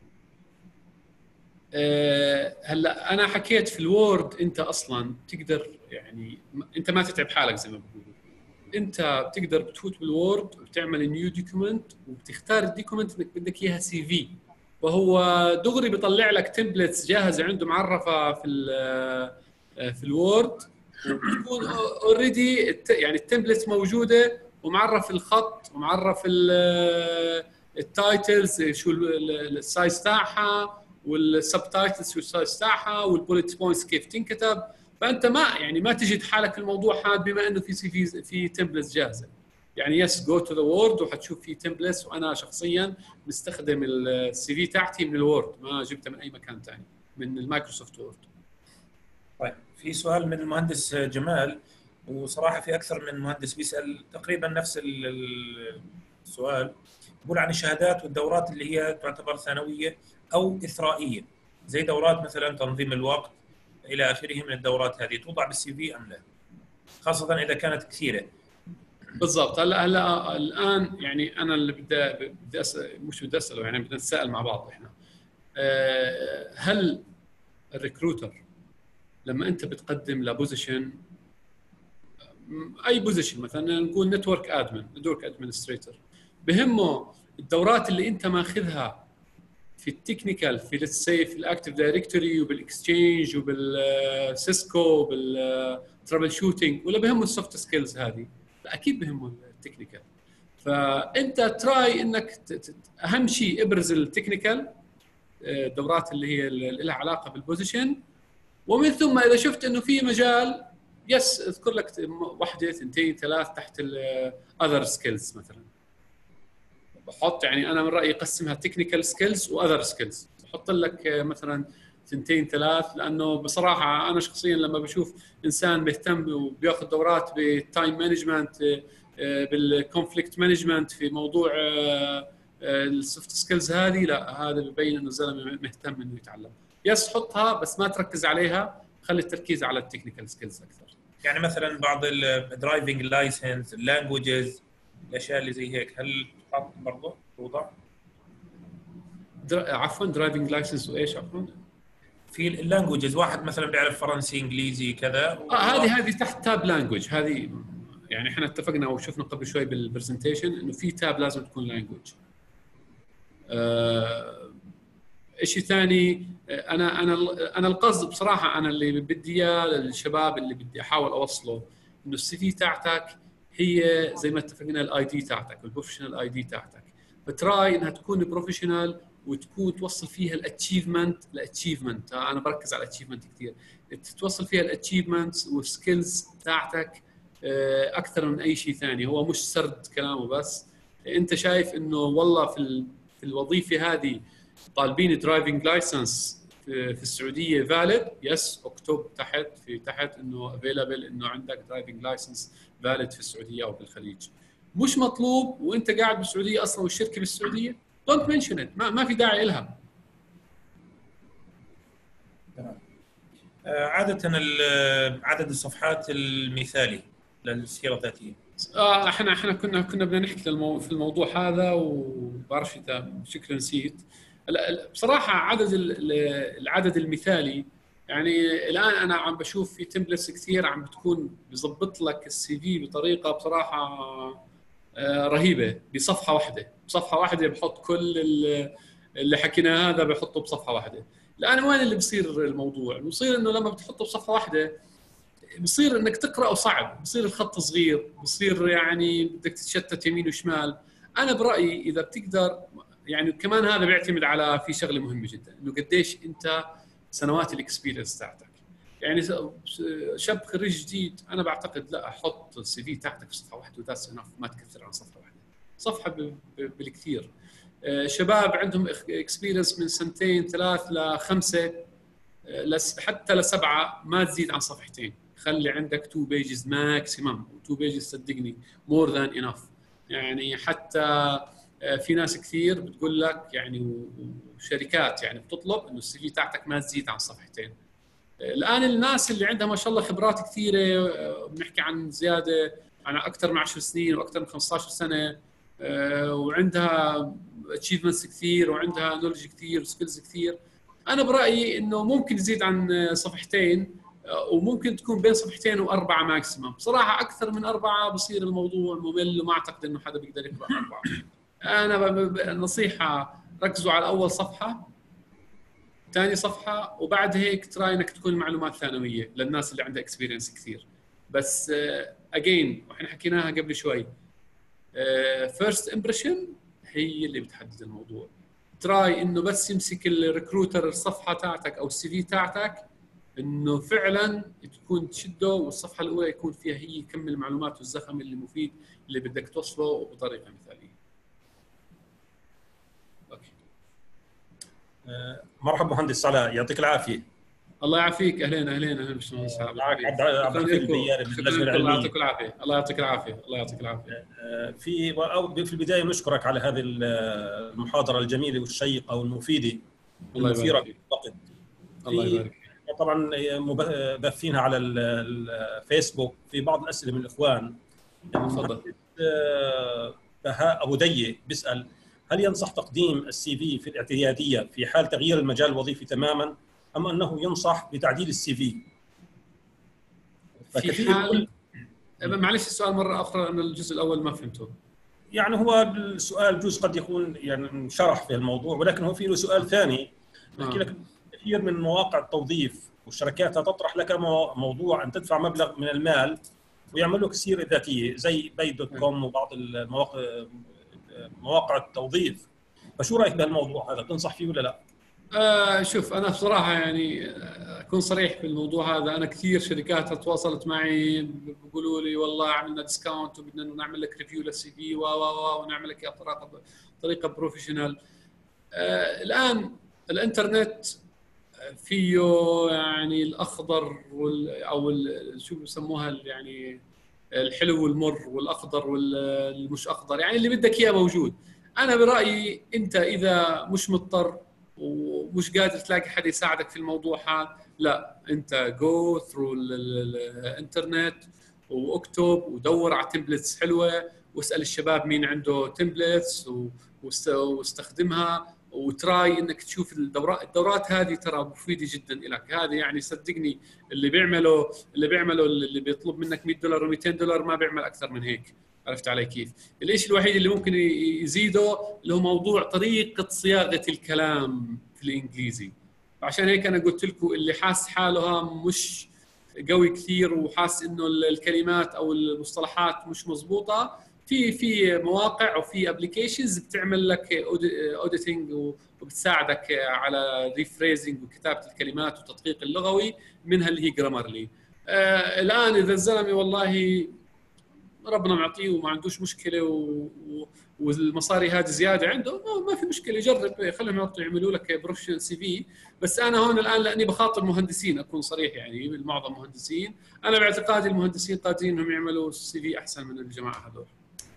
هلا أنا حكيت في الوورد أنت أصلا تقدر يعني أنت ما تتعب حالك زي ما بقولوا، أنت بتقدر بتفوت بالوورد وبتعمل نيو دوكيومنت وبتختار الدوكيومنت اللي بدك إياها CV، وهو دغري بيطلع لك تمبلتس جاهزه عنده معرفه في الوورد، وبتكون اوريدي يعني التمبلتس موجوده ومعرف الخط ومعرف التايتلز شو السايز تاعها، والسب تايتلز شو السايز تاعها، والبوليت بوينتس كيف تنكتب. فانت ما تجد حالك الموضوع هذا بما انه في تمبلتس جاهزه. يعني يس جو تو ذا وورد وحتشوف في تمبلتس، وانا شخصيا مستخدم CV تاعتي من الوورد، ما جبتها من اي مكان ثاني من المايكروسوفت وورد. طيب في سؤال من المهندس جمال، وصراحه في اكثر من مهندس بيسال تقريبا نفس السؤال، يقول عن الشهادات والدورات اللي هي تعتبر ثانويه او اثرائيه، زي دورات مثلا تنظيم الوقت الى اخره من الدورات هذه، توضع بالCV ام لا؟ خاصه اذا كانت كثيره. بالضبط. هلا الان يعني انا اللي بدي مش بدي اساله، يعني بدنا نتساءل مع بعض احنا. هل الريكروتر لما انت بتقدم لبوزيشن، اي بوزيشن مثلا نقول نتورك ادمنستريتور، بهمه الدورات اللي انت ماخذها في التكنيكال في في الاكتيف دايركتوري وبالاكسشينج وبالسيسكو وبالترابل شوتينج، ولا بهمه السوفت سكيلز هذه؟ اكيد بهمه التكنيكال. فانت تراي انك اهم شيء ابرز التكنيكال، الدورات اللي هي لها علاقه بالبوزيشن، ومن ثم اذا شفت انه في مجال يس اذكر لك واحده اثنتين ثلاث تحت الاذر سكيلز مثلا. بحط يعني انا من رايي قسمها تكنيكال سكيلز واذر سكيلز، بحط لك مثلا ثنتين ثلاث، لانه بصراحه انا شخصيا لما بشوف انسان بيهتم وبياخذ دورات بالتايم مانجمنت، بالكونفليكت مانجمنت، في موضوع السوفت سكيلز هذه، لا هذا ببين انه الزلمه مهتم انه يتعلم. يس حطها بس ما تركز عليها، خلي التركيز على التكنيكال سكيلز اكثر. يعني مثلا بعض الدرايفنج لايسنس، اللانجويجز، الاشياء اللي زي هيك هل تحط برضه توضع؟ عفوا درايفنج لايسنس وايش عفوا؟ في اللانجويجز، واحد مثلا بيعرف فرنسي انجليزي كذا هذه تحت تاب لانجويج. هذه يعني احنا اتفقنا وشفنا قبل شوي بالبرزنتيشن انه في تاب لازم تكون لانجويج. شيء ثاني، انا القصد بصراحه، انا اللي بدي اياه للشباب اللي بدي احاول اوصله انه السي في تاعتك هي زي ما اتفقنا الاي دي تاعتك، البروفيشنال اي دي تاعتك، فتراي انها تكون بروفيشنال وتكون توصل فيها الاتشيفمنت. انا بركز على الاتشيفمنت كثير، توصل فيها الاتشيفمنتس والسكيلز تاعتك اكثر من اي شيء ثاني. هو مش سرد كلامه بس. انت شايف انه والله في الوظيفه هذه طالبين درايفنج لايسنس في السعوديه فاليد، يس اكتب تحت انه افيلبل، انه عندك درايفنج لايسنس فاليد في السعوديه او بالخليج. مش مطلوب وانت قاعد بالسعوديه اصلا والشركه بالسعوديه، دونت منشن ات، ما في داعي لها. تمام. عاده عدد الصفحات المثالي للسيره الذاتيه. احنا كنا بدنا نحكي في الموضوع هذا، وبعرفش اذا شكله نسيت. بصراحه العدد المثالي، يعني الان انا عم بشوف في تمبلتس كثير عم بتكون بضبط لك السي في بطريقه بصراحه رهيبه. بصفحه واحده بحط كل اللي حكيناه هذا، بحطه بصفحه واحده. الان وين اللي بصير الموضوع؟ بصير انه لما بتحطه بصفحه واحده بصير انك تقراه صعب، بصير الخط صغير، بصير يعني بدك تتشتت يمين وشمال. انا برايي اذا بتقدر، يعني كمان هذا بيعتمد على في شغله مهمه جدا، انه قديش انت سنوات الاكسبيرينس تاعتك. يعني شاب خريج جديد، انا بعتقد لا، احط السي في تاعتك في صفحه واحده وذاتس انف، ما تكثر عن صفحه واحده، صفحه بالكثير. شباب عندهم اكسبيرينس من 2 3 ل5 حتى ل7، ما تزيد عن صفحتين. خلي عندك 2 بيجز ماكسيمم، 2 بيجز صدقني مور ذان انف. يعني حتى في ناس كثير بتقول لك، يعني وشركات يعني بتطلب انه السي في تاعتك ما تزيد عن صفحتين. الان الناس اللي عندها ما شاء الله خبرات كثيره، بنحكي عن زياده عن اكثر من 10 سنين واكثر من 15 سنه، وعندها اتشيفمنتس كثير وعندها نولج كثير وسكيلز كثير، انا برايي انه ممكن يزيد عن صفحتين، وممكن تكون بين صفحتين و4 ماكسيمم. بصراحه اكثر من 4 بصير الموضوع ممل، وما اعتقد انه حدا بيقدر يقرا 4. انا نصيحه، ركزوا على اول صفحه، ثاني صفحه، وبعد هيك تراي انك تكون معلومات ثانويه للناس اللي عندها اكسبيرينس كثير. بس اجين، واحنا حكيناها قبل شوي، فيرست امبريشن هي اللي بتحدد الموضوع. تراي انه بس يمسك الريكروتر الصفحه تاعتك او السي في تاعتك، انه فعلا تكون تشده، والصفحه الاولى يكون فيها هي كم المعلومات والزخم اللي مفيد اللي بدك توصله بطريقه مثاليه. اوكي. مرحبا مهندس علاء، يعطيك العافيه. الله يعافيك. اهلين باشمهندس علاء. معك عبد الحفيظ البياري من اللجنه العلميه. الله يعطيك العافيه. الله يعطيك العافيه. في البدايه نشكرك على هذه المحاضره الجميله والشيقه والمفيده المثيره بالوقت. الله يبارك. طبعا باثينها على الفيسبوك. في بعض الاسئله من الاخوان. تفضل. بهاء ابو ديه بيسال: هل ينصح تقديم السي في في الاعتياديه في حال تغيير المجال الوظيفي تماما، ام انه ينصح بتعديل السي في؟ في حال، معلش السؤال مره اخرى، انا الجزء الاول ما فهمته. يعني هو السؤال جزء قد يكون يعني شرح في الموضوع، ولكن هو في له سؤال ثاني بحكي لك: كثير من مواقع التوظيف والشركات تطرح لك موضوع ان تدفع مبلغ من المال ويعمل لك سيره ذاتيه زي Bay.com وبعض مواقع التوظيف. فشو رايك بهالموضوع هذا؟ تنصح فيه ولا لا؟ شوف، انا بصراحه يعني اكون صريح في الموضوع هذا. انا كثير شركات تواصلت معي بيقولوا لي والله عملنا ديسكاونت وبدنا نعمل لك ريفيو للسي في ونعمل لك بطريقه بروفيشنال. الان الانترنت فيه يعني الاخضر او شو بسموها، يعني الحلو والمر والاخضر والمش اخضر، يعني اللي بدك اياه موجود. انا برايي انت اذا مش مضطر ومش قادر تلاقي حد يساعدك في الموضوع هذا، لا، انت جو ثرو الانترنت واكتب ودور على تمبلتس حلوه، واسال الشباب مين عنده تمبلتس واستخدمها، وتراي انك تشوف الدورات هذه ترى مفيده جدا لك. هذه يعني صدقني اللي بيعمله اللي بيطلب منك $100 و$200 ما بيعمل اكثر من هيك. عرفت علي كيف؟ الشيء الوحيد اللي ممكن يزيده اللي هو موضوع طريقه صياغه الكلام في الانجليزي. عشان هيك انا قلت لكم اللي حاس حاله مش قوي كثير وحاس انه الكلمات او المصطلحات مش مضبوطه، في مواقع وفي ابلكيشنز بتعمل لك اوديتنج وبتساعدك على ريفريزنج وكتابه الكلمات والتدقيق اللغوي، منها اللي هي جرامرلي. الان اذا الزلمه والله ربنا معطيه وما عندوش مشكله والمصاري هذه زياده عنده، ما في مشكله، يجرب، خليهم يعملوا لك بروفيشنال سي في. بس انا هون الان لاني بخاطب مهندسين، اكون صريح يعني المعظم مهندسين، انا باعتقادي المهندسين قادرين انهم يعملوا سي في احسن من الجماعه هذول.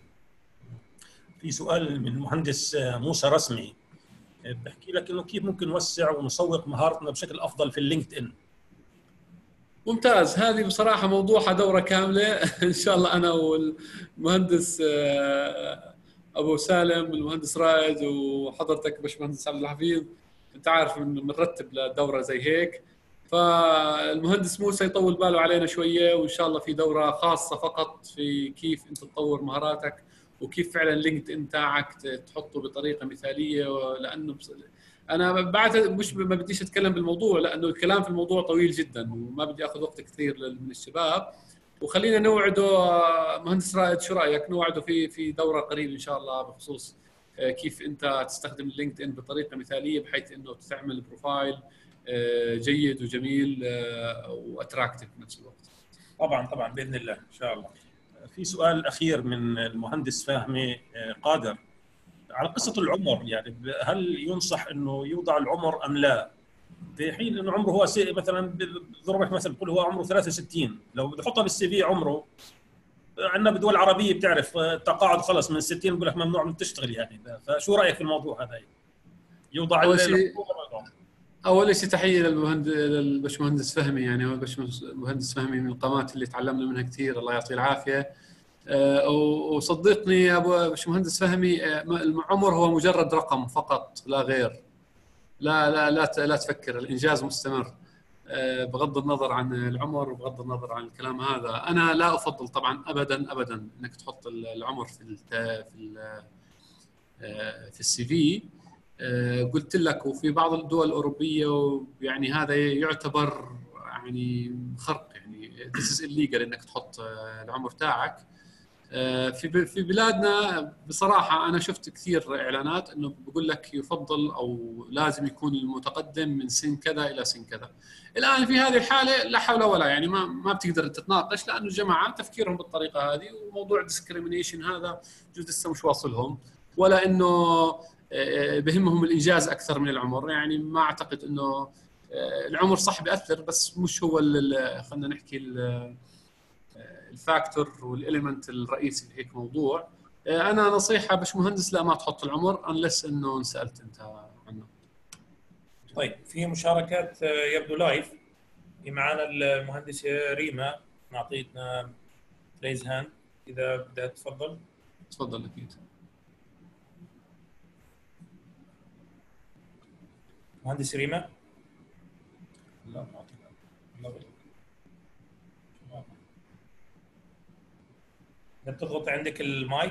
في سؤال من المهندس موسى رسمي بحكي لك انه كيف ممكن نوسع ونسوق مهارتنا بشكل افضل في اللينكد ان. ممتاز، هذه بصراحه موضوعها دوره كامله ان شاء الله. انا والمهندس ابو سالم والمهندس رائد وحضرتك باشمهندس عبد الحفيظ، انت عارف انه بنرتب لدوره زي هيك. فالمهندس موسى يطول باله علينا شويه، وان شاء الله في دوره خاصه فقط في كيف انت تطور مهاراتك وكيف فعلا لينكد ان تاعك تحطه بطريقه مثاليه. لانه انا بعد مش ما بديش اتكلم بالموضوع لانه الكلام في الموضوع طويل جدا وما بدي اخذ وقت كثير من الشباب. وخلينا نوعده مهندس رائد، شو رايك نوعده في دوره قريب ان شاء الله بخصوص كيف انت تستخدم اللينكد ان بطريقه مثاليه بحيث انه تعمل بروفايل جيد وجميل واتراكتيف بنفس الوقت. طبعا باذن الله ان شاء الله. في سؤال اخير من المهندس فهمي قادر على قصه العمر، يعني هل ينصح انه يوضع العمر ام لا؟ في حين انه عمره هو مثلا بضربك مثلا بقول هو عمره 63، لو بده يحطها بالسي في عمره، عندنا بالدول العربيه بتعرف التقاعد خلص من 60 بقول لك ممنوع من تشتغل يعني. فشو رايك في الموضوع هذا؟ يوضع اول شيء تحيه للبشمهندس فهمي، يعني هو البشمهندس فهمي من القامات اللي تعلمنا منها كثير، الله يعطيه العافيه. وصدقني يا ابو باشمهندس فهمي، العمر هو مجرد رقم فقط لا غير. لا تفكر، الانجاز مستمر بغض النظر عن العمر وبغض النظر عن الكلام هذا. انا لا افضل طبعا ابدا انك تحط العمر في السي في. قلت لك وفي بعض الدول الاوروبيه يعني هذا يعتبر يعني خرق، يعني this is illegal انك تحط العمر تاعك. في بلادنا بصراحه انا شفت كثير اعلانات انه بقول لك يفضل او لازم يكون المتقدم من سن كذا الى سن كذا. الان في هذه الحاله لا حول ولا يعني ما بتقدر تتناقش، لانه الجماعه تفكيرهم بالطريقه هذه، وموضوع ديسكريميشن هذا جزء لسه مش واصلهم، ولا انه بهمهم الانجاز اكثر من العمر. يعني ما اعتقد انه العمر صح بياثر، بس مش هو خلينا نحكي الفاكتور والاليمنت الرئيسي في هيك موضوع. انا نصيحه باشمهندس لا ما تحط العمر انلس انه سالت انت عنه. طيب في مشاركات يبدو لايف. معنا المهندسه ريما، نعطيتنا ريز هاند اذا بدها تفضل. تفضل اكيد مهندس ريما. لا بتضغط عندك المايك.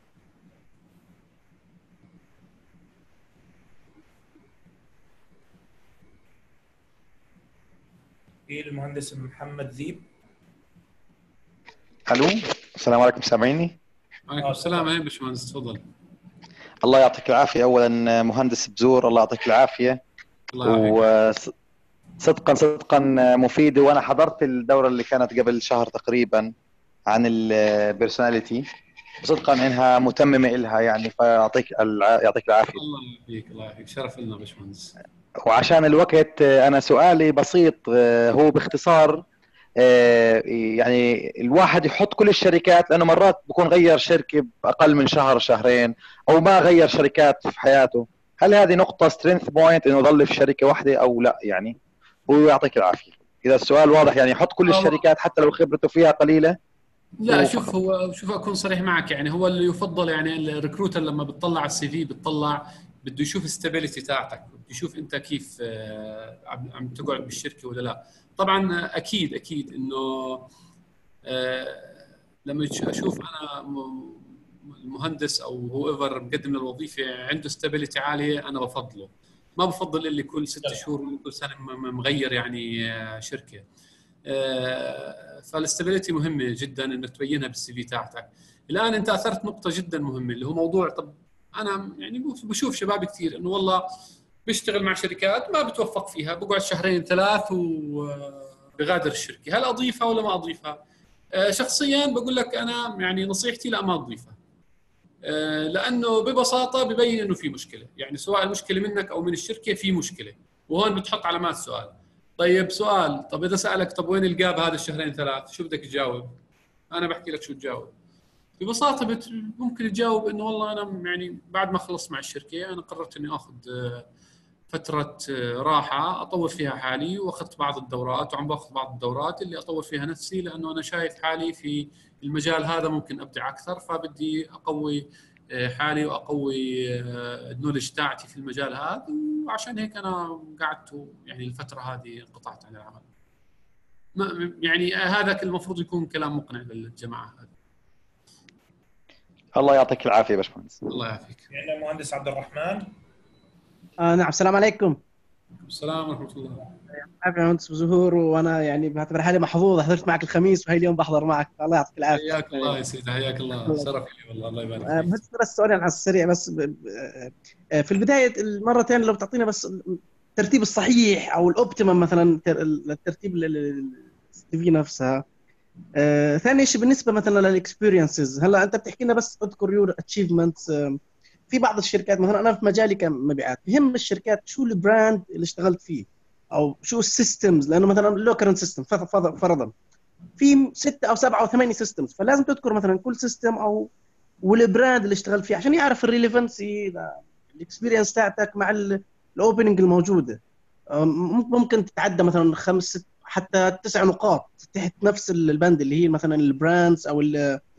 في المهندس محمد ذيب. الو السلام عليكم، سامعيني؟ وعليكم السلام. اهلا باشمهندس تفضل. الله يعطيك العافيه. اولا مهندس بزور الله يعطيك العافيه. وصدقا مفيده، وانا حضرت الدوره اللي كانت قبل شهر تقريبا عن البيرسوناليتي، صدقا انها متممه إلها يعني، فيعطيك العافيه. الله يعطيك شرف لنا باشمهندس. وعشان الوقت انا سؤالي بسيط، هو باختصار يعني الواحد يحط كل الشركات، لانه مرات بكون غير شركه باقل من شهر شهرين او ما غير شركات في حياته، هل هذه نقطه سترينث بوينت انه يضل في شركه واحده او لا يعني؟ ويعطيك العافيه. اذا السؤال واضح يعني يحط كل الشركات حتى لو خبرته فيها قليله؟ لا شوف اكون صريح معك، يعني هو اللي يفضل يعني الريكروتر لما بتطلع على السي في بتطلع بده يشوف الستابيليتي تاعتك، بده يشوف انت كيف عم تقعد بالشركه ولا لا. طبعا اكيد انه لما اشوف انا المهندس او هو ايفر مقدم للوظيفه عنده ستابيليتي عاليه، انا بفضله. ما بفضل اللي كل 6 شهور ولا كل سنه مغير يعني شركه. فالاستابيليتي مهمه جدا انك تبينها بالسي في تاعتك. الان انت اثرت نقطه جدا مهمه اللي هو موضوع، طب انا يعني بشوف شباب كثير انه والله بيشتغل مع شركات ما بتوفق فيها، بقعد 2-3 وبغادر الشركه. هل اضيفها ولا ما اضيفها؟ شخصيا بقول لك انا يعني نصيحتي لا ما تضيفها، لانه ببساطه ببين انه في مشكله، يعني سواء المشكله منك او من الشركه في مشكله، وهون بتحط علامات سؤال. طيب سؤال، طب اذا سالك طب وين الجاب هذا 2-3 شو بدك تجاوب؟ انا بحكي لك شو تجاوب. ببساطه ممكن تجاوب انه والله انا يعني بعد ما خلصت مع الشركه انا قررت اني اخذ فتره راحه اطور فيها حالي، واخذت بعض الدورات وعم باخذ بعض الدورات اللي اطور فيها نفسي، لانه انا شايف حالي في المجال هذا ممكن ابدع اكثر، فبدي اقوي حالي واقوي النولج تاعتي في المجال هذا، وعشان هيك انا قعدت يعني الفتره هذه انقطعت عن العمل. يعني هذا المفروض يكون كلام مقنع للجماعه هذه. الله يعطيك العافيه يا باشمهندس. الله يعافيك. يعني المهندس عبد الرحمن. نعم، السلام عليكم. السلام ورحمه الله. حبيبي مهندس زهور، وانا يعني بعتبر حالي محظوظ حضرت معك الخميس وهي اليوم بحضر معك، الله يعطيك العافيه. حياك الله يا سيدي، حياك الله، شرف لي والله، الله يبارك فيك. مهندس بس سؤال على السريع بس في البدايه المره لو تعطينا بس الترتيب الصحيح او الاوبتيمم مثلا الترتيب السي في نفسها. ثاني شيء بالنسبه مثلا للاكسبيرينسز، هلا انت بتحكي لنا بس اذكر يور اتشيفمنتس. في بعض الشركات مثلا انا في مجالي كمبيعات بهم الشركات شو البراند اللي اشتغلت فيه او شو السيستمز، لانه مثلا لو كرنت سيستم فرضا في 6 أو 7 أو 8 سيستمز، فلازم تذكر مثلا كل سيستم او والبراند اللي اشتغلت فيه عشان يعرف الريليفنسي الاكسبيرينس تاعتك مع الاوبننج الموجوده. ممكن تتعدى مثلا 5 حتى 9 نقاط تحت نفس البند اللي هي مثلا البراندز او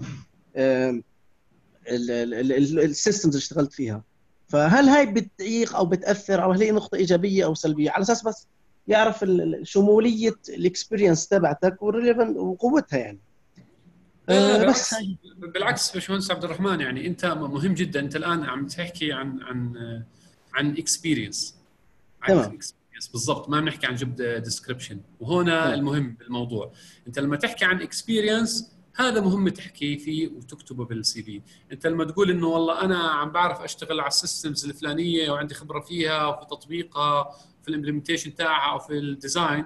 السيستمز اللي اشتغلت فيها. فهل هاي بتعيق او بتاثر، او هل هي نقطه ايجابيه او سلبيه، على اساس بس يعرف شموليه الاكسبيرينس تبعتك والريليفنت وقوتها يعني. لا بس بالعكس باشمهندس عبد الرحمن، يعني انت مهم جدا، انت الان عم تحكي عن اكسبيرينس. تمام بالضبط، ما بنحكي عن جوب ديسكريبشن، وهنا المهم بالموضوع انت لما تحكي عن اكسبيرينس هذا مهم تحكي فيه وتكتبه بالسي في. انت لما تقول انه والله انا عم بعرف اشتغل على السيستمز الفلانيه وعندي خبره فيها وفي تطبيقها في الامبلمنتيشن تاعها او في الديزاين،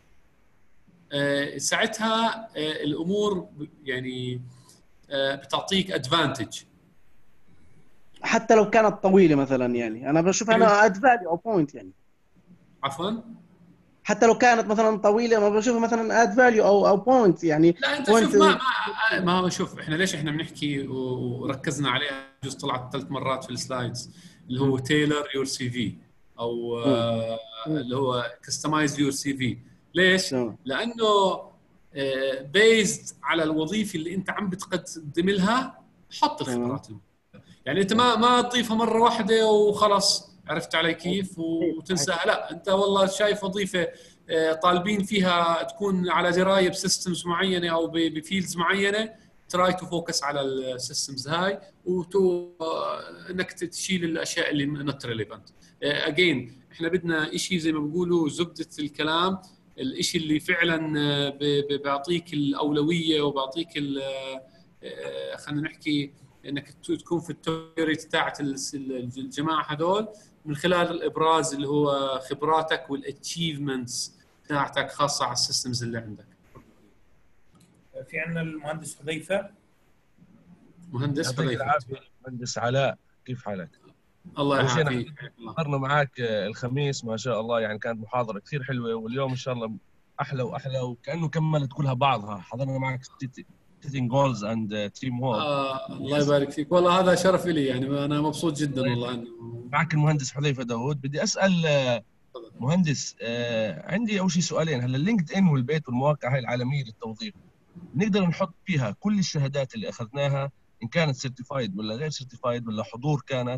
ساعتها الامور يعني بتعطيك ادفانتج حتى لو كانت طويله مثلا. يعني انا بشوف انا اد فاليو او بوينت يعني. عفوا، حتى لو كانت مثلا طويله ما بشوفها مثلا اد فاليو او بوينت يعني. لا انت شوف ما هو شوف احنا ليش احنا بنحكي وركزنا عليها جزء طلعت 3 مرات في السلايدز اللي هو تايلر يور سي في او اللي هو كستمايز يور سي في. ليش؟ لانه بيزد على الوظيفه اللي انت عم بتقدم لها حط الخبرات. يعني انت ما تضيفها مره واحده وخلص عرفت علي كيف وتنساها. لا انت والله شايف وظيفه طالبين فيها تكون على درايه بسيستمز معينه او بفيلدز معينه، تراي تو فوكس على السيستمز هاي انك تشيل الاشياء اللي نوت ريليفنت. اجين احنا بدنا شيء زي ما بيقولوا زبده الكلام، الشيء اللي فعلا بيعطيك الاولويه وبيعطيك خلينا نحكي انك تكون في التوريت تاعت الجماعه هذول من خلال الابراز اللي هو خبراتك والاتشيفمنتس تاعتك خاصه على السيستمز اللي عندك. في عندنا المهندس حذيفه. مهندس حذيفه. مهندس علاء، كيف حالك؟ الله يعافيك. حضرنا معك الخميس ما شاء الله، يعني كانت محاضره كثير حلوه، واليوم ان شاء الله احلى واحلى وكانه كملت كلها بعضها. حضرنا معك setting goals and team work. الله يبارك فيك، والله هذا شرف لي، يعني انا مبسوط جدا والله انه معك المهندس حذيفه داوود. بدي اسال مهندس، عندي اول شيء سؤالين. هلا اللينكد ان والبيت والمواقع هاي العالميه للتوظيف نقدر نحط فيها كل الشهادات اللي اخذناها ان كانت سيرتيفايد ولا غير سيرتيفايد ولا حضور كانت،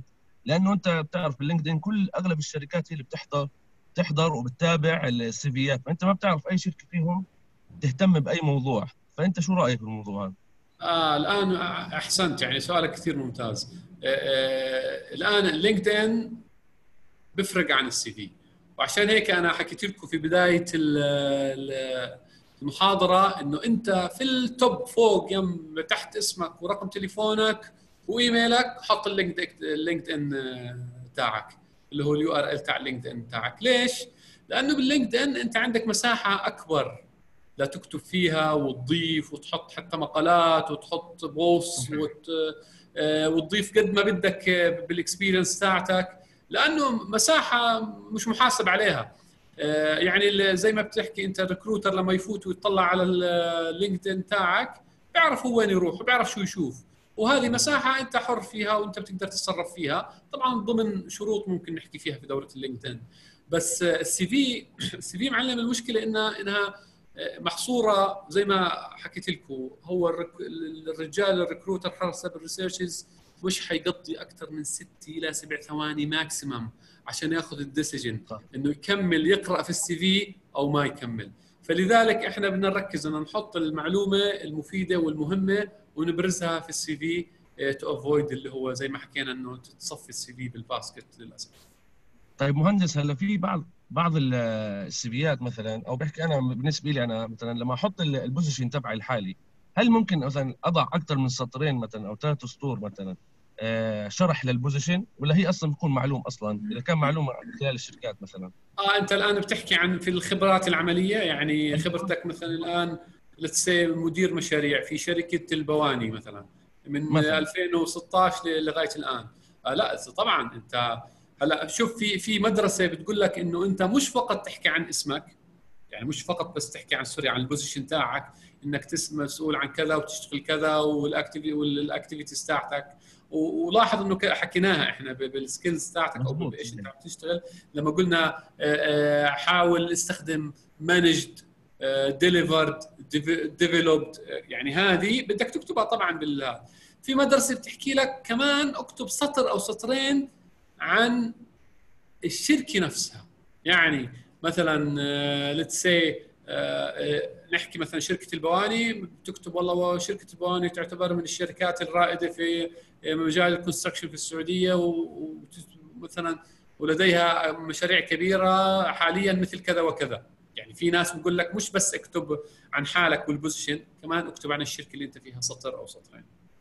لانه انت بتعرف باللينكدين كل اغلب الشركات هي اللي بتحضر وبتتابع السي فيات، فانت ما بتعرف اي شركه فيهم تهتم باي موضوع. فانت شو رايك بالموضوع هذا؟ الان احسنت، يعني سؤالك كثير ممتاز. الان اللينكد ان بيفرق عن السي في، وعشان هيك انا حكيت لكم في بدايه المحاضره انه انت في التوب فوق يم تحت اسمك ورقم تليفونك وايميلك حط اللينكد ان تاعك اللي هو اليو ار ال تاع اللينكد ان تاعك. ليش؟ لانه باللينكد ان انت عندك مساحه اكبر لا تكتب فيها وتضيف وتحط حتى مقالات وتحط بوست وتضيف قد ما بدك بالاكسبيرينس تاعتك، لانه مساحه مش محاسب عليها. يعني زي ما بتحكي انت الريكروتر لما يفوت ويطلع على اللينكد ان تاعك بيعرف هو وين يروح وبيعرف شو يشوف، وهذه مساحه انت حر فيها وانت بتقدر تتصرف فيها طبعا ضمن شروط ممكن نحكي فيها في دوره اللينكد ان. بس السي في معلم المشكله انها محصوره زي ما حكيت لكم. هو الرجال الريكروتر حسب الريسيرشز مش حيقضي اكثر من 6 الى 7 ثواني ماكسيمم عشان ياخذ الديسيجن انه يكمل يقرا في السي في او ما يكمل. فلذلك احنا بدنا نركز ان نحط المعلومه المفيده والمهمه ونبرزها في السي في تو افويد اللي هو زي ما حكينا انه تصفي السي في بالباسكت للاسف. طيب مهندس، هلا في بعض السيفيات مثلا، او بحكي انا بالنسبه لي انا مثلا لما احط البوزيشن تبعي الحالي، هل ممكن مثلا اضع اكثر من سطرين مثلا او 3 سطور مثلا شرح للبوزيشن، ولا هي اصلا بيكون معلوم اصلا اذا كان معلوم خلال الشركات مثلا؟ انت الان بتحكي عن في الخبرات العمليه، يعني خبرتك مثلا الان لتسي مدير مشاريع في شركه البواني مثلا من مثلاً 2016 لغايه الان. لا طبعا انت هلا شوف في مدرسه بتقول لك انه انت مش فقط تحكي عن اسمك، يعني مش فقط بس تحكي عن عن البوزيشن تاعك، انك مسؤول عن كذا وتشتغل كذا والاكتيفيتيز تاعتك. ولاحظ انه حكيناها احنا بالسكيلز تاعتك او بايش انت عم تشتغل لما قلنا حاول استخدم مانجد ديليفرد ديفلوبد، يعني هذه بدك تكتبها طبعا في مدرسه بتحكي لك كمان اكتب سطر او سطرين عن الشركه نفسها. يعني مثلا ليتس سي نحكي مثلا شركه البواني، بتكتب والله شركه البواني تعتبر من الشركات الرائده في مجال الكونستراكشن في السعوديه ومثلا ولديها مشاريع كبيره حاليا مثل كذا وكذا. يعني في ناس بقول لك مش بس اكتب عن حالك والبوزيشن، كمان اكتب عن الشركه اللي انت فيها سطر او سطرين.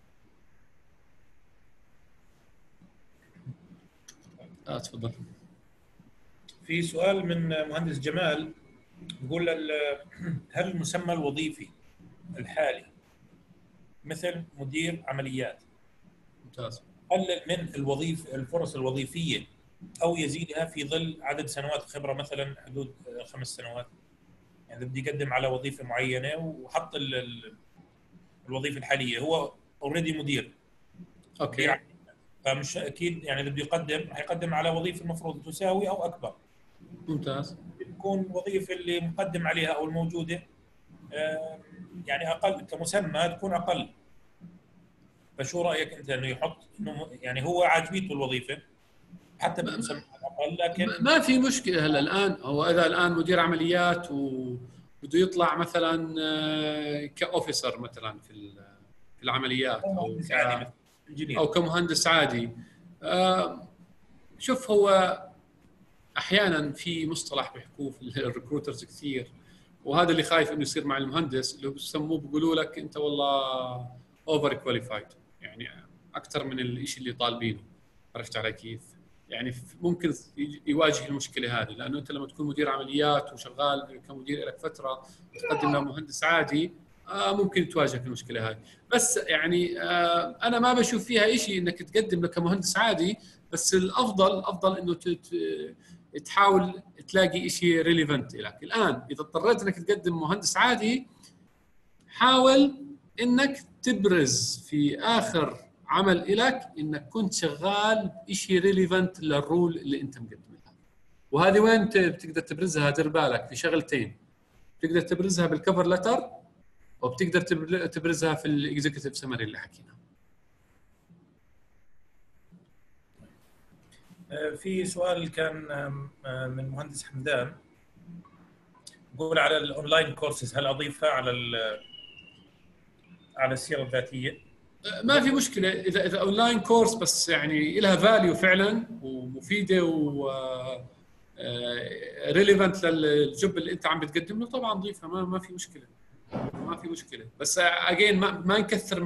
تفضل. في سؤال من مهندس جمال يقول هل المسمى الوظيفي الحالي مثل مدير عمليات ممتاز قلل من الفرص الوظيفيه او يزيدها في ظل عدد سنوات خبره مثلا حدود 5 سنوات؟ يعني بدي يقدم على وظيفه معينه وحط الوظيفه الحاليه هو اوريدي مدير. اوكي. فمش اكيد يعني اللي بده يقدم على وظيفه المفروض تساوي او اكبر. ممتاز. تكون وظيفه اللي مقدم عليها او الموجوده يعني اقل كمسمى تكون اقل. فشو رايك انت انه يحط انه يعني هو عاجبته الوظيفه حتى بالمسمى اقل؟ لكن ما في مشكله. هلا الان هو اذا الان مدير عمليات وبده يطلع مثلا كاوفيسر مثلا في العمليات او كمهندس عادي. شوف هو احيانا في مصطلح بيحكوه في الريكروترز كثير، وهذا اللي خايف انه يصير مع المهندس، اللي بسموه بيقولوا لك انت والله اوفر كواليفايد، يعني اكثر من الشيء اللي طالبينه. عرفت علي كيف؟ يعني ممكن يواجه المشكله هذه، لانه انت لما تكون مدير عمليات وشغال كمدير لك فتره وتقدم لمهندس عادي ممكن تواجهك المشكله هذه. بس يعني انا ما بشوف فيها شيء انك تقدم لك مهندس عادي، بس الافضل انه تحاول تلاقي شيء ريليفنت لك. الان اذا اضطريت انك تقدم مهندس عادي، حاول انك تبرز في اخر عمل لك انك كنت شغال شيء ريليفنت للرول اللي انت مقدم لها. وهذه وين بتقدر تبرزها؟ دير بالك في شغلتين، بتقدر تبرزها بالكفر لتر وبتقدر تبرزها في الاكزيكتيف سمري اللي حكينا. في سؤال كان من مهندس حمدان، يقول على الاونلاين كورسز هل اضيفها على السيره الذاتيه؟ ما في مشكله اذا اونلاين كورس، بس يعني لها فاليو فعلا ومفيده و ريليفنت للجوب اللي انت عم بتقدم له، طبعا ضيفها، ما في مشكله، ما في مشكله. بس اجين ما نكثر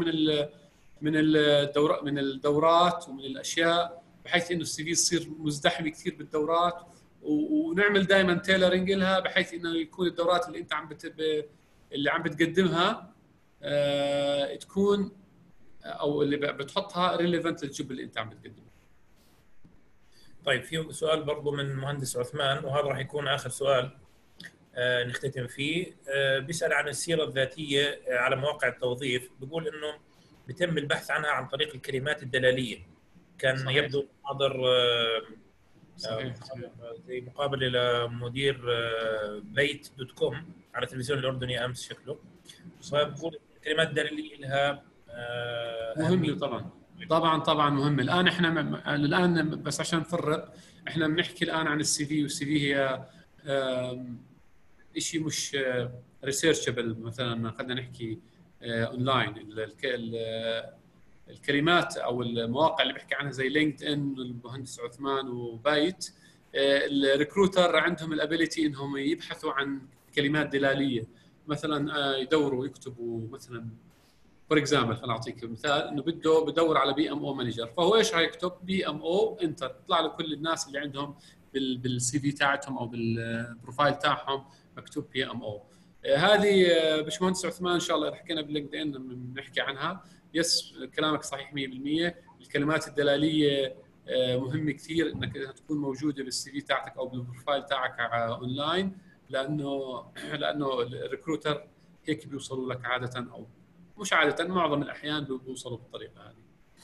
من الدورات ومن الاشياء بحيث انه السي في يصير مزدحم كثير بالدورات، ونعمل دائما تيلرنج لها بحيث انه يكون الدورات اللي انت اللي عم بتقدمها تكون او اللي بتحطها ريليفنت للجوب اللي انت عم بتقدمه. طيب في سؤال برضو من مهندس عثمان، وهذا راح يكون اخر سؤال نختتم فيه. بيسأل عن السيرة الذاتية على مواقع التوظيف، بيقول انه بيتم البحث عنها عن طريق الكلمات الدلالية. كان صحيح. يبدو حاضر زي مقابلة لمدير بيت.com على التلفزيون الأردني أمس شكله، فبقول الكلمات الدلالية لها مهمة. طبعا مهمة. الآن احنا بس عشان نفرق، احنا بنحكي الآن عن السي في، والسي في هي شيء مش ريسيرشبل. مثلا خلينا نحكي اونلاين، الكلمات او المواقع اللي بحكي عنها زي لينكد ان، المهندس عثمان وبايت، الريكروتر عندهم الابيليتي انهم يبحثوا عن كلمات دلاليه، مثلا يدوروا يكتبوا مثلا فور اكزامبل، خليني اعطيك مثال، انه بدور على بي ام او مانجر، فهو ايش هيكتب؟ بي ام او انتر، يطلع له كل الناس اللي عندهم بالسي في تاعتهم او بالبروفايل تاعهم مكتوب بي ام او. هذه باشمهندس عثمان ان شاء الله حكينا باللينكد ان بنحكي عنها. يس كلامك صحيح 100%. الكلمات الدلاليه مهمه كثير انك تكون موجوده بالسي في تاعتك او بالبروفايل تاعك اونلاين، لانه الريكروتر هيك بيوصلوا لك عاده، او مش عاده، معظم الاحيان بيوصلوا بالطريقه هذه.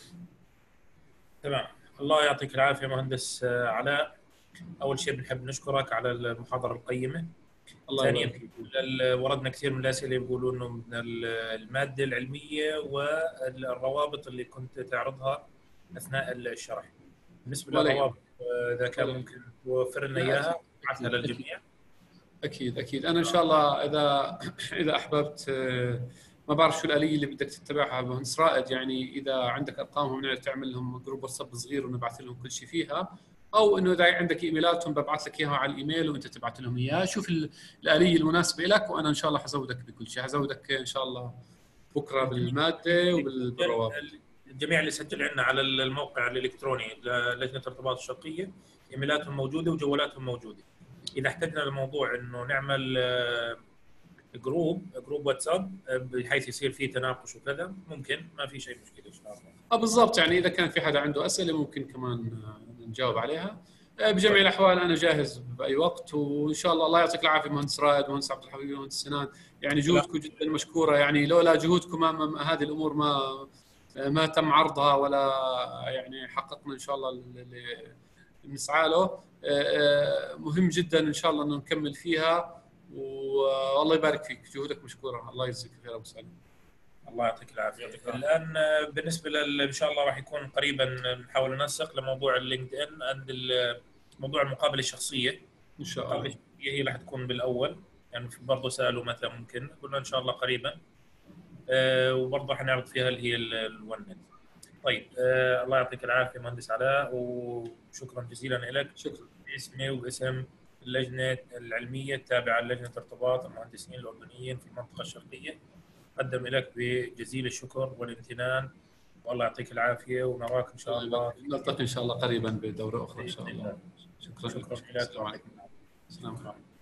تمام. الله يعطيك العافيه مهندس علاء. اول شيء بنحب نشكرك على المحاضره القيمه. ثانيا وردنا كثير من الاسئله بيقولوا انه من الماده العلميه والروابط اللي كنت تعرضها اثناء الشرح. بالنسبه للروابط اذا كان ممكن توفر لنا اياها نبعثها للجميع. اكيد انا ان شاء الله اذا احببت، ما بعرف شو الآلية اللي بدك تتبعها مهندس رائد، يعني إذا عندك أرقامهم تعمل لهم جروب واتساب صغير ونبعث لهم كل شيء فيها، أو إنه إذا عندك إيميلاتهم ببعث لك إياها على الإيميل وأنت تبعث لهم إياه. شوف الآلية المناسبة لك، وأنا إن شاء الله حزودك بكل شيء. حزودك إن شاء الله بكرة بالمادة وبالروابط. الجميع اللي سجل عندنا على الموقع الإلكتروني للجنة الارتباط الشرقية إيميلاتهم موجودة وجوالاتهم موجودة. إذا احتجنا الموضوع إنه نعمل جروب واتساب بحيث يصير فيه تناقش وكذا، ممكن، ما في شيء مشكله ان شاء الله. بالضبط، يعني اذا كان في حدا عنده اسئله ممكن كمان نجاوب عليها. بجميع الاحوال انا جاهز باي وقت، وان شاء الله. الله يعطيك العافيه مهندس رائد، مهندس عبد الحفيظ، مهندس سنان، يعني جهودكم جدا مشكوره. يعني لولا جهودكم هذه الامور ما تم عرضها ولا يعني حققنا ان شاء الله اللي بنسعى له. مهم جدا ان شاء الله انه نكمل فيها، والله يبارك فيك، جهودك مشكوره. الله يجزيك خير ابو سالم. الله يعطيك العافيه. الان بالنسبه ان شاء الله راح يكون قريبا نحاول ننسق لموضوع اللينكد ان عند موضوع المقابله الشخصيه. ان شاء الله المقابله الشخصيه هي راح تكون بالاول، يعني برضه سالوا متى ممكن، قلنا ان شاء الله قريبا. وبرضه حنعرض فيها اللي هي الونت. طيب الله يعطيك العافيه مهندس علاء، وشكرا جزيلا لك. شكرا باسمي وباسم اللجنة العلمية التابعة للجنة ارتباط المهندسين الأردنيين في المنطقة الشرقية، أقدم لك بجزيل الشكر والامتنان، والله يعطيك العافية، ونراك إن شاء الله. نلتقي إن شاء الله قريبا بدورة أخرى إن شاء الله. شكرا. السلام عليكم. السلام عليكم.